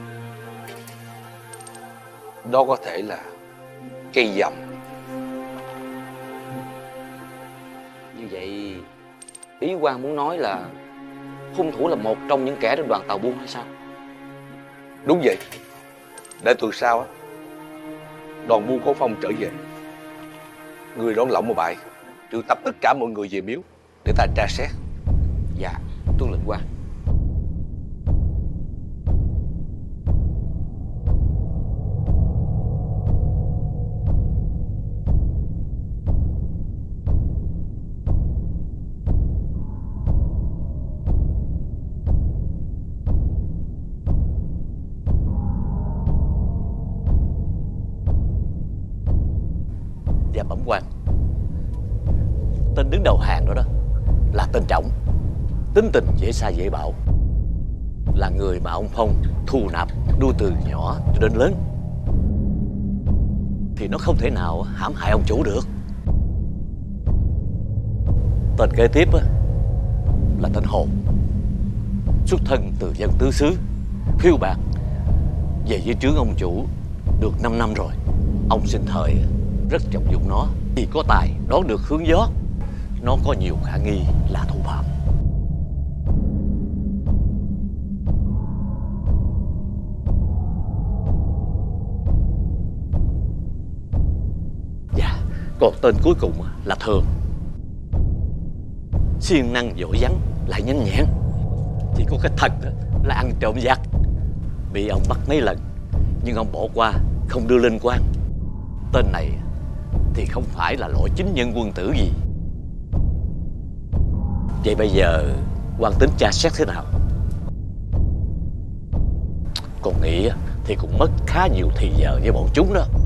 Đó có thể là cây dầm. Như vậy ý quan muốn nói là hung thủ là một trong những kẻ trong đoàn tàu buôn hay sao? Đúng vậy. Để tuần sau á, đoàn buôn Cố Phong trở về, người đón lỏng một bại, triệu tập tất cả mọi người về miếu để ta tra xét. Dạ, tuân lệnh quan. Dạ bẩm quan, tên đứng đầu hàng đó là tên Trọng, tính tình dễ sai dễ bạo, là người mà ông Phong thu nạp nuôi từ nhỏ cho đến lớn, thì nó không thể nào hãm hại ông chủ được. Tên kế tiếp là tên Hồ, xuất thân từ dân tứ xứ, phiêu bạt về dưới trướng ông chủ được 5 năm rồi. Ông sinh thời rất trọng dụng nó vì có tài đoán được hướng gió. Nó có nhiều khả nghi là thủ phạm. Dạ, còn tên cuối cùng là Thường. Siêng năng giỏi vắng lại nhanh nhẹn, chỉ có cái thật là ăn trộm giặc. Bị ông bắt mấy lần nhưng ông bỏ qua, không đưa lên quan. Tên này thì không phải là loại chính nhân quân tử gì. Vậy bây giờ quan tính tra xét thế nào? Còn nghĩ thì cũng mất khá nhiều thì giờ với bọn chúng đó.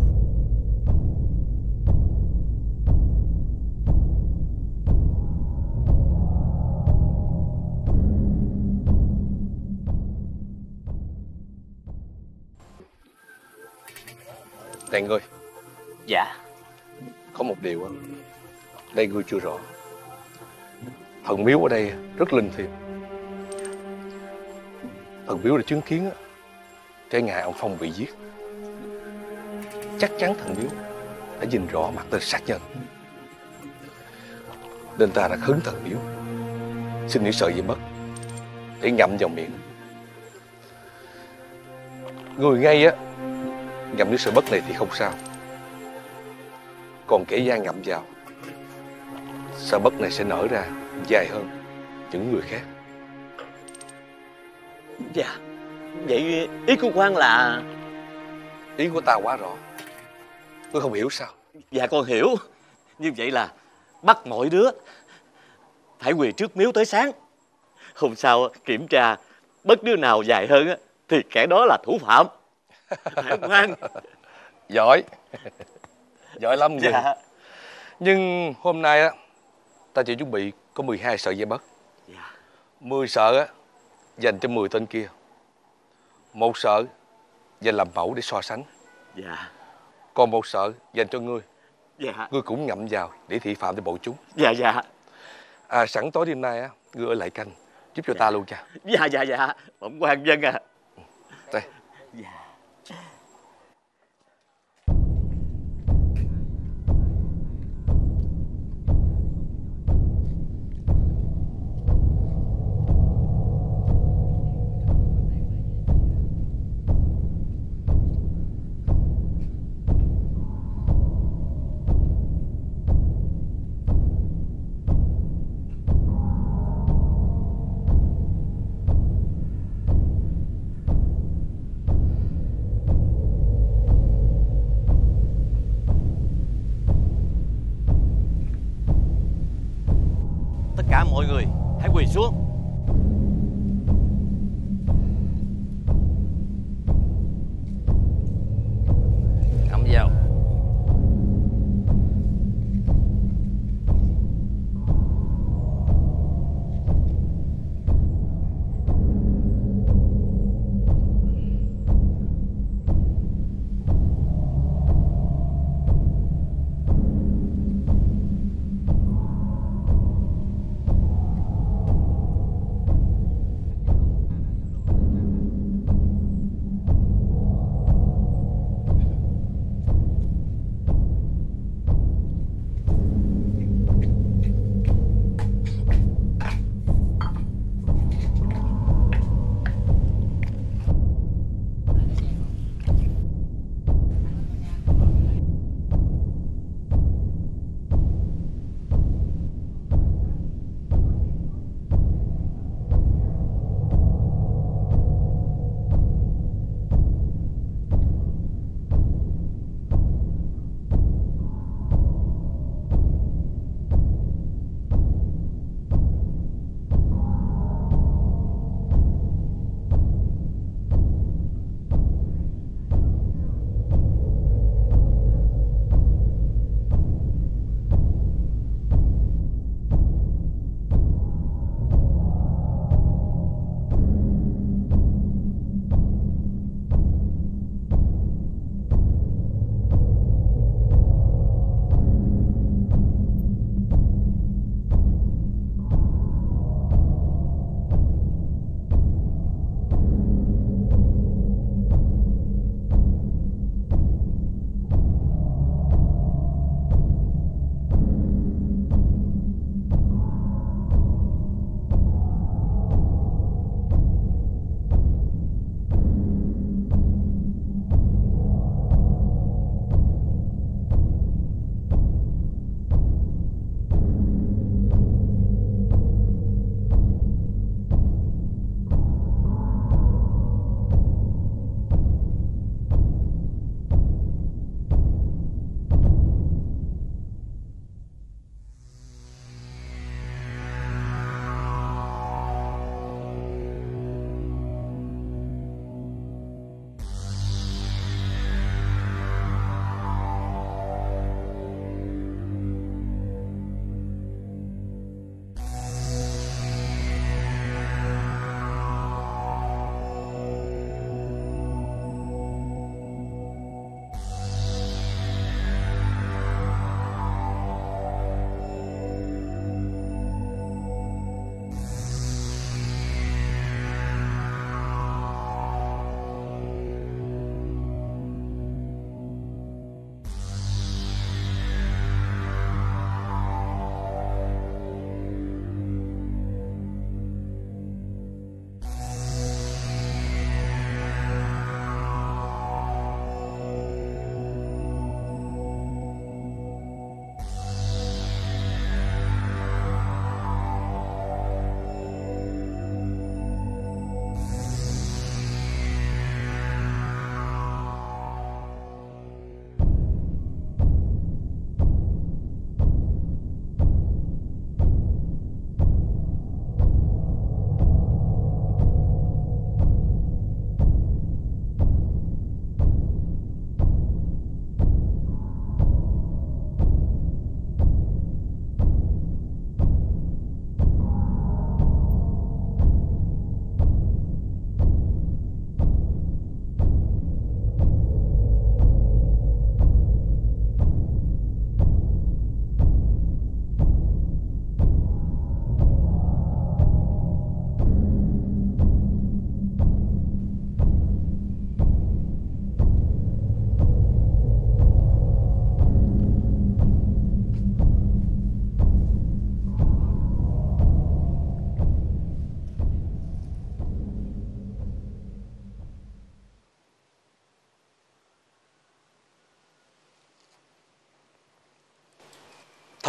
Này ngươi. Dạ. Có một điều á, đây ngươi chưa rõ. Thần miếu ở đây rất linh thiêng. Thần miếu đã chứng kiến á, cái ngày ông Phong bị giết. Chắc chắn thần miếu đã nhìn rõ mặt tên sát nhân, nên ta đã khấn thần miếu xin những sợi dây bất để ngậm vào miệng. Người ngay á ngậm những sợi bất này thì không sao, còn kẻ gian ngậm vào, sợi bất này sẽ nở ra dài hơn những người khác. Dạ, vậy ý của quan là... Ý của ta quá rõ, tôi không hiểu sao? Dạ con hiểu. Như vậy là bắt mọi đứa phải quỳ trước miếu tới sáng. Hôm sau kiểm tra bất đứa nào dài hơn thì kẻ đó là thủ phạm. Phải không quan? Giỏi. Giỏi lắm. Dạ. Nhưng hôm nay á, ta chỉ chuẩn bị có 12 sợi dây bất. Dạ. 10 sợi á dành cho 10 tên kia, 1 sợi dành làm mẫu để so sánh. Dạ. Còn 1 sợi dành cho ngươi. Dạ. Ngươi cũng ngậm vào để thị phạm cho bọn chúng. Dạ dạ. À, sẵn tối đêm nay á, ngươi ở lại canh giúp cho ta luôn cha. Dạ dạ dạ. Bẩm quan dân à. Đây. Dạ. Tất cả mọi người hãy quỳ xuống. Ngậm vào.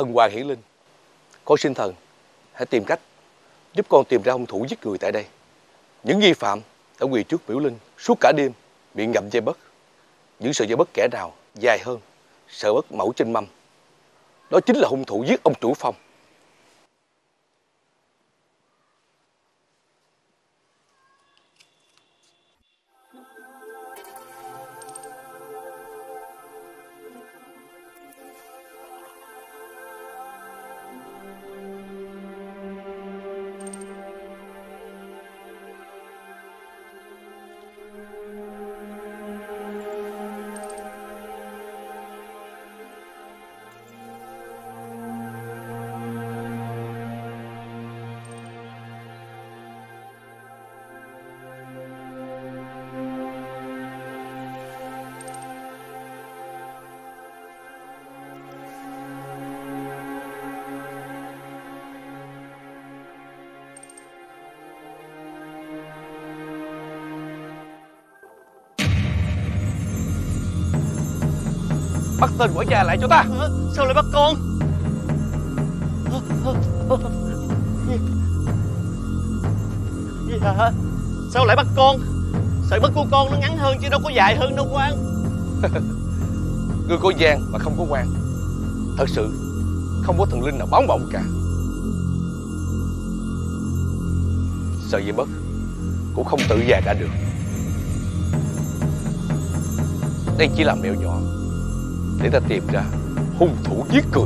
Thần Hoàng Hiển Linh, con xin thần hãy tìm cách giúp con tìm ra hung thủ giết người tại đây. Những nghi phạm đã quỳ trước Miễu Linh suốt cả đêm, miệng ngậm dây bất. Những sợi dây bất kẻ nào dài hơn sợi bất mẫu trên mâm. Đó chính là hung thủ giết ông chủ Phong. Bắt tên quản gia lại cho ta. Sao lại bắt con? Dạ, sao lại bắt con? Sợi bất của con nó ngắn hơn chứ đâu có dài hơn đâu quan. Người có gian mà không có quan, thật sự không có thần linh nào báo mộng cả. Sợi dây bất cũng không tự dài ra được. Đây chỉ là mẹo nhỏ để ta tìm ra hung thủ giết người.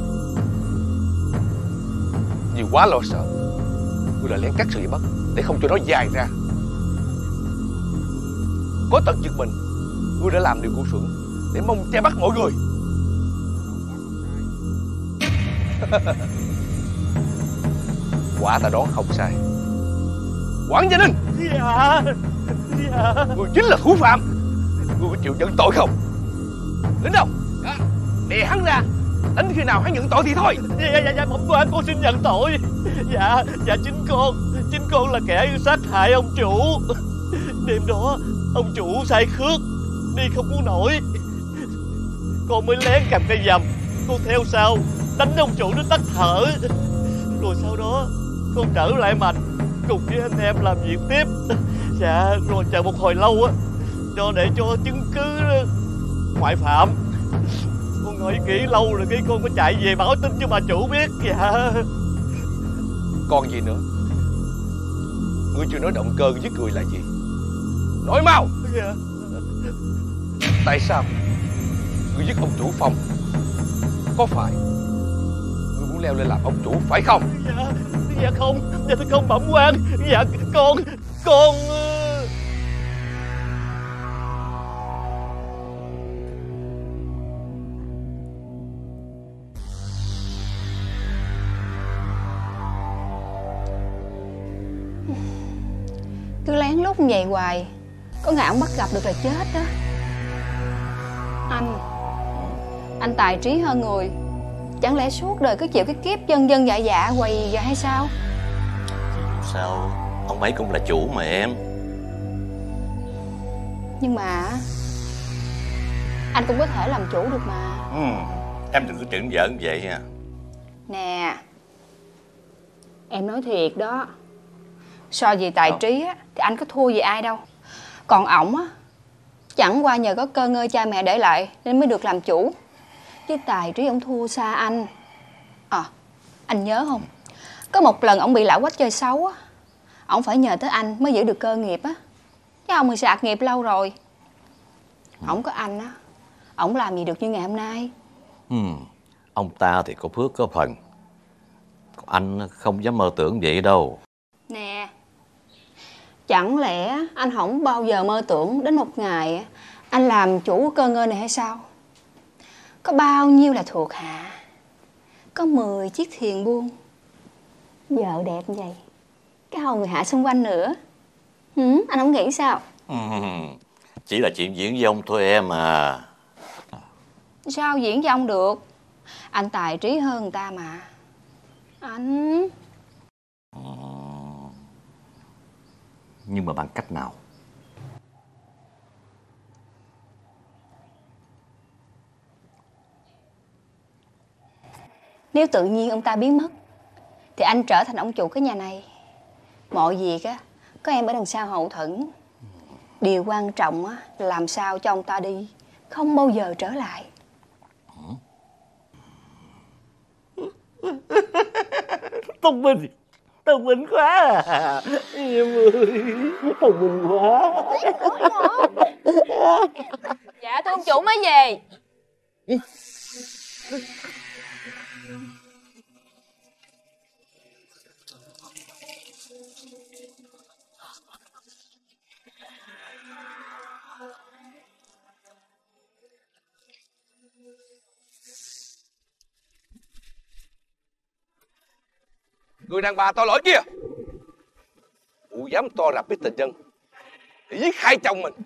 Vì quá lo sợ, tôi đã lén cắt sợi dây bất để không cho nó dài ra. Có tật giật mình, tôi đã làm điều ngu xuẩn để mong che bắt mọi người. Quả ta đoán không sai. Quản gia Ninh, Dạ. người chính là thủ phạm. Người có chịu nhận tội không? Đến đâu? Đè hắn ra, đến khi nào hắn nhận tội thì thôi. Dạ, bẩm quan, con xin nhận tội. Dạ, chính con là kẻ sát hại ông chủ. Đêm đó ông chủ say khước, đi không có nổi. Con mới lén cầm cây dầm, con theo sau đánh ông chủ đến tắt thở. Rồi sau đó con trở lại mạch cùng với anh em làm việc tiếp. Dạ, rồi chờ một hồi lâu á, để cho chứng cứ ngoại phạm. Con nghĩ kỹ lâu rồi cái con mới chạy về báo tin cho bà chủ biết. Dạ. Còn gì nữa? Ngươi chưa nói động cơ giết người là gì? Nói mau. Dạ. Tại sao ngươi giết ông chủ Phong? Có phải ngươi muốn leo lên làm ông chủ phải không? Dạ không, dạ thưa không bẩm quan. Dạ con cứ lén lút như vậy hoài, có ngày ông bắt gặp được là chết đó. Anh tài trí hơn người, chẳng lẽ suốt đời cứ chịu cái kiếp dân dân dạ dạ quầy dạ hay sao? Sao ông ấy cũng là chủ mà em. Nhưng mà anh cũng có thể làm chủ được mà. Em đừng có chửi giỡn vậy nha. Nè, em nói thiệt đó, so về tài trí á thì anh có thua gì ai đâu. Còn ổng á, chẳng qua nhờ có cơ ngơi cha mẹ để lại nên mới được làm chủ, chứ tài trí ổng thua xa anh. Anh nhớ không, có một lần ổng bị lão quách chơi xấu á, ổng phải nhờ tới anh mới giữ được cơ nghiệp á, chứ ông thì sạt nghiệp lâu rồi. Ổng có anh á, ổng làm gì được như ngày hôm nay. Ông ta thì có phước có phần, còn anh không dám mơ tưởng vậy đâu. Nè, chẳng lẽ anh không bao giờ mơ tưởng đến một ngày anh làm chủ cơ ngơi này hay sao? Có bao nhiêu là thuộc hạ, có 10 chiếc thuyền buôn, vợ đẹp như vậy, cái hầu người hạ xung quanh nữa. Anh không nghĩ sao? Chỉ là chuyện diễn dông thôi em à. Sao diễn dông được? Anh tài trí hơn người ta mà. Anh... Nhưng mà bằng cách nào? Nếu tự nhiên ông ta biến mất thì anh trở thành ông chủ cái nhà này. Mọi việc á có em ở đằng sau hậu thuẫn. Điều quan trọng á là làm sao cho ông ta đi, không bao giờ trở lại. Thông minh quá à. Em ơi, thông minh quá. Dạ thưa ông chủ mới về. Người đàn bà tội lỗi kia, mụ dám to rạp với tình nhân để giết hai chồng mình.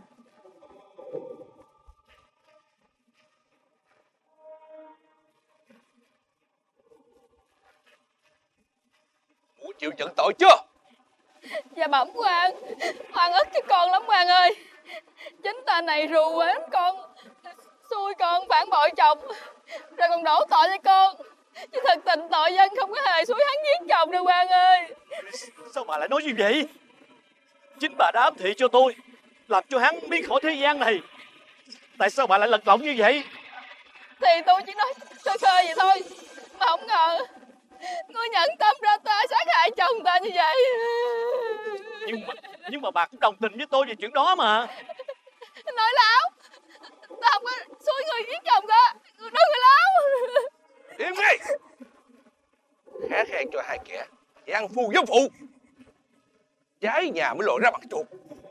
Mụ chịu nhận tội chưa? Dạ bẩm quan, Hoàng ức cho con lắm quan ơi. Chính tên này rù quến con, xui con phản bội chồng, rồi còn đổ tội cho con. Chứ thật tình tội dân không có hề xúi hắn giết chồng đâu quan ơi. Sao bà lại nói như vậy? Chính bà đã ám thị cho tôi, làm cho hắn biến khỏi thế gian này. Tại sao bà lại lật lọng như vậy? Thì tôi chỉ nói khơi khơi vậy thôi, mà không ngờ ngươi nhẫn tâm ra tay sát hại chồng ta như vậy. Nhưng mà bà cũng đồng tình với tôi về chuyện đó mà. Nói láo, ta không có xúi người giết chồng ta, nói người láo. Im ngay! Khá khen cho hai kẻ gian phu giống phụ, trái nhà mới lộ ra mặt chuột.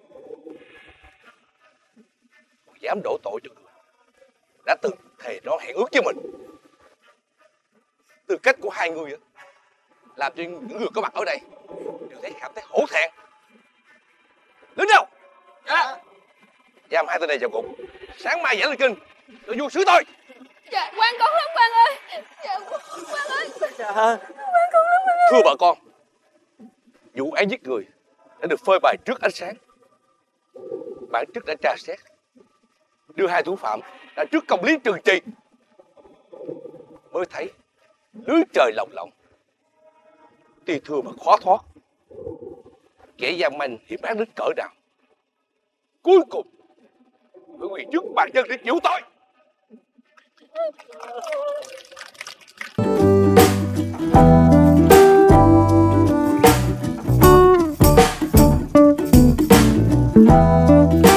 Dám đổ tội cho người đã từng thề đó hẹn ước với mình. Tư cách của hai người làm cho những người có mặt ở đây đều thấy cảm thấy hổ thẹn. Đứng đâu? Dạ. Giam hai tên này vào ngục, sáng mai dẫn lên kinh rồi vô xử tôi. Dạ quan con lắm quan ơi. Dạ quan ơi. Dạ. Quan con lắm quan ơi. Thưa bà con, vụ án giết người đã được phơi bày trước ánh sáng. Bản chức đã tra xét, đưa hai thủ phạm ra trước công lý trừng trị, mới thấy lưới trời lồng lộng, tuy thưa mà khó thoát. Kẻ gian manh hiểm ác đến cỡ nào, cuối cùng phải quỳ trước bàn chân để chịu tội. Thank you.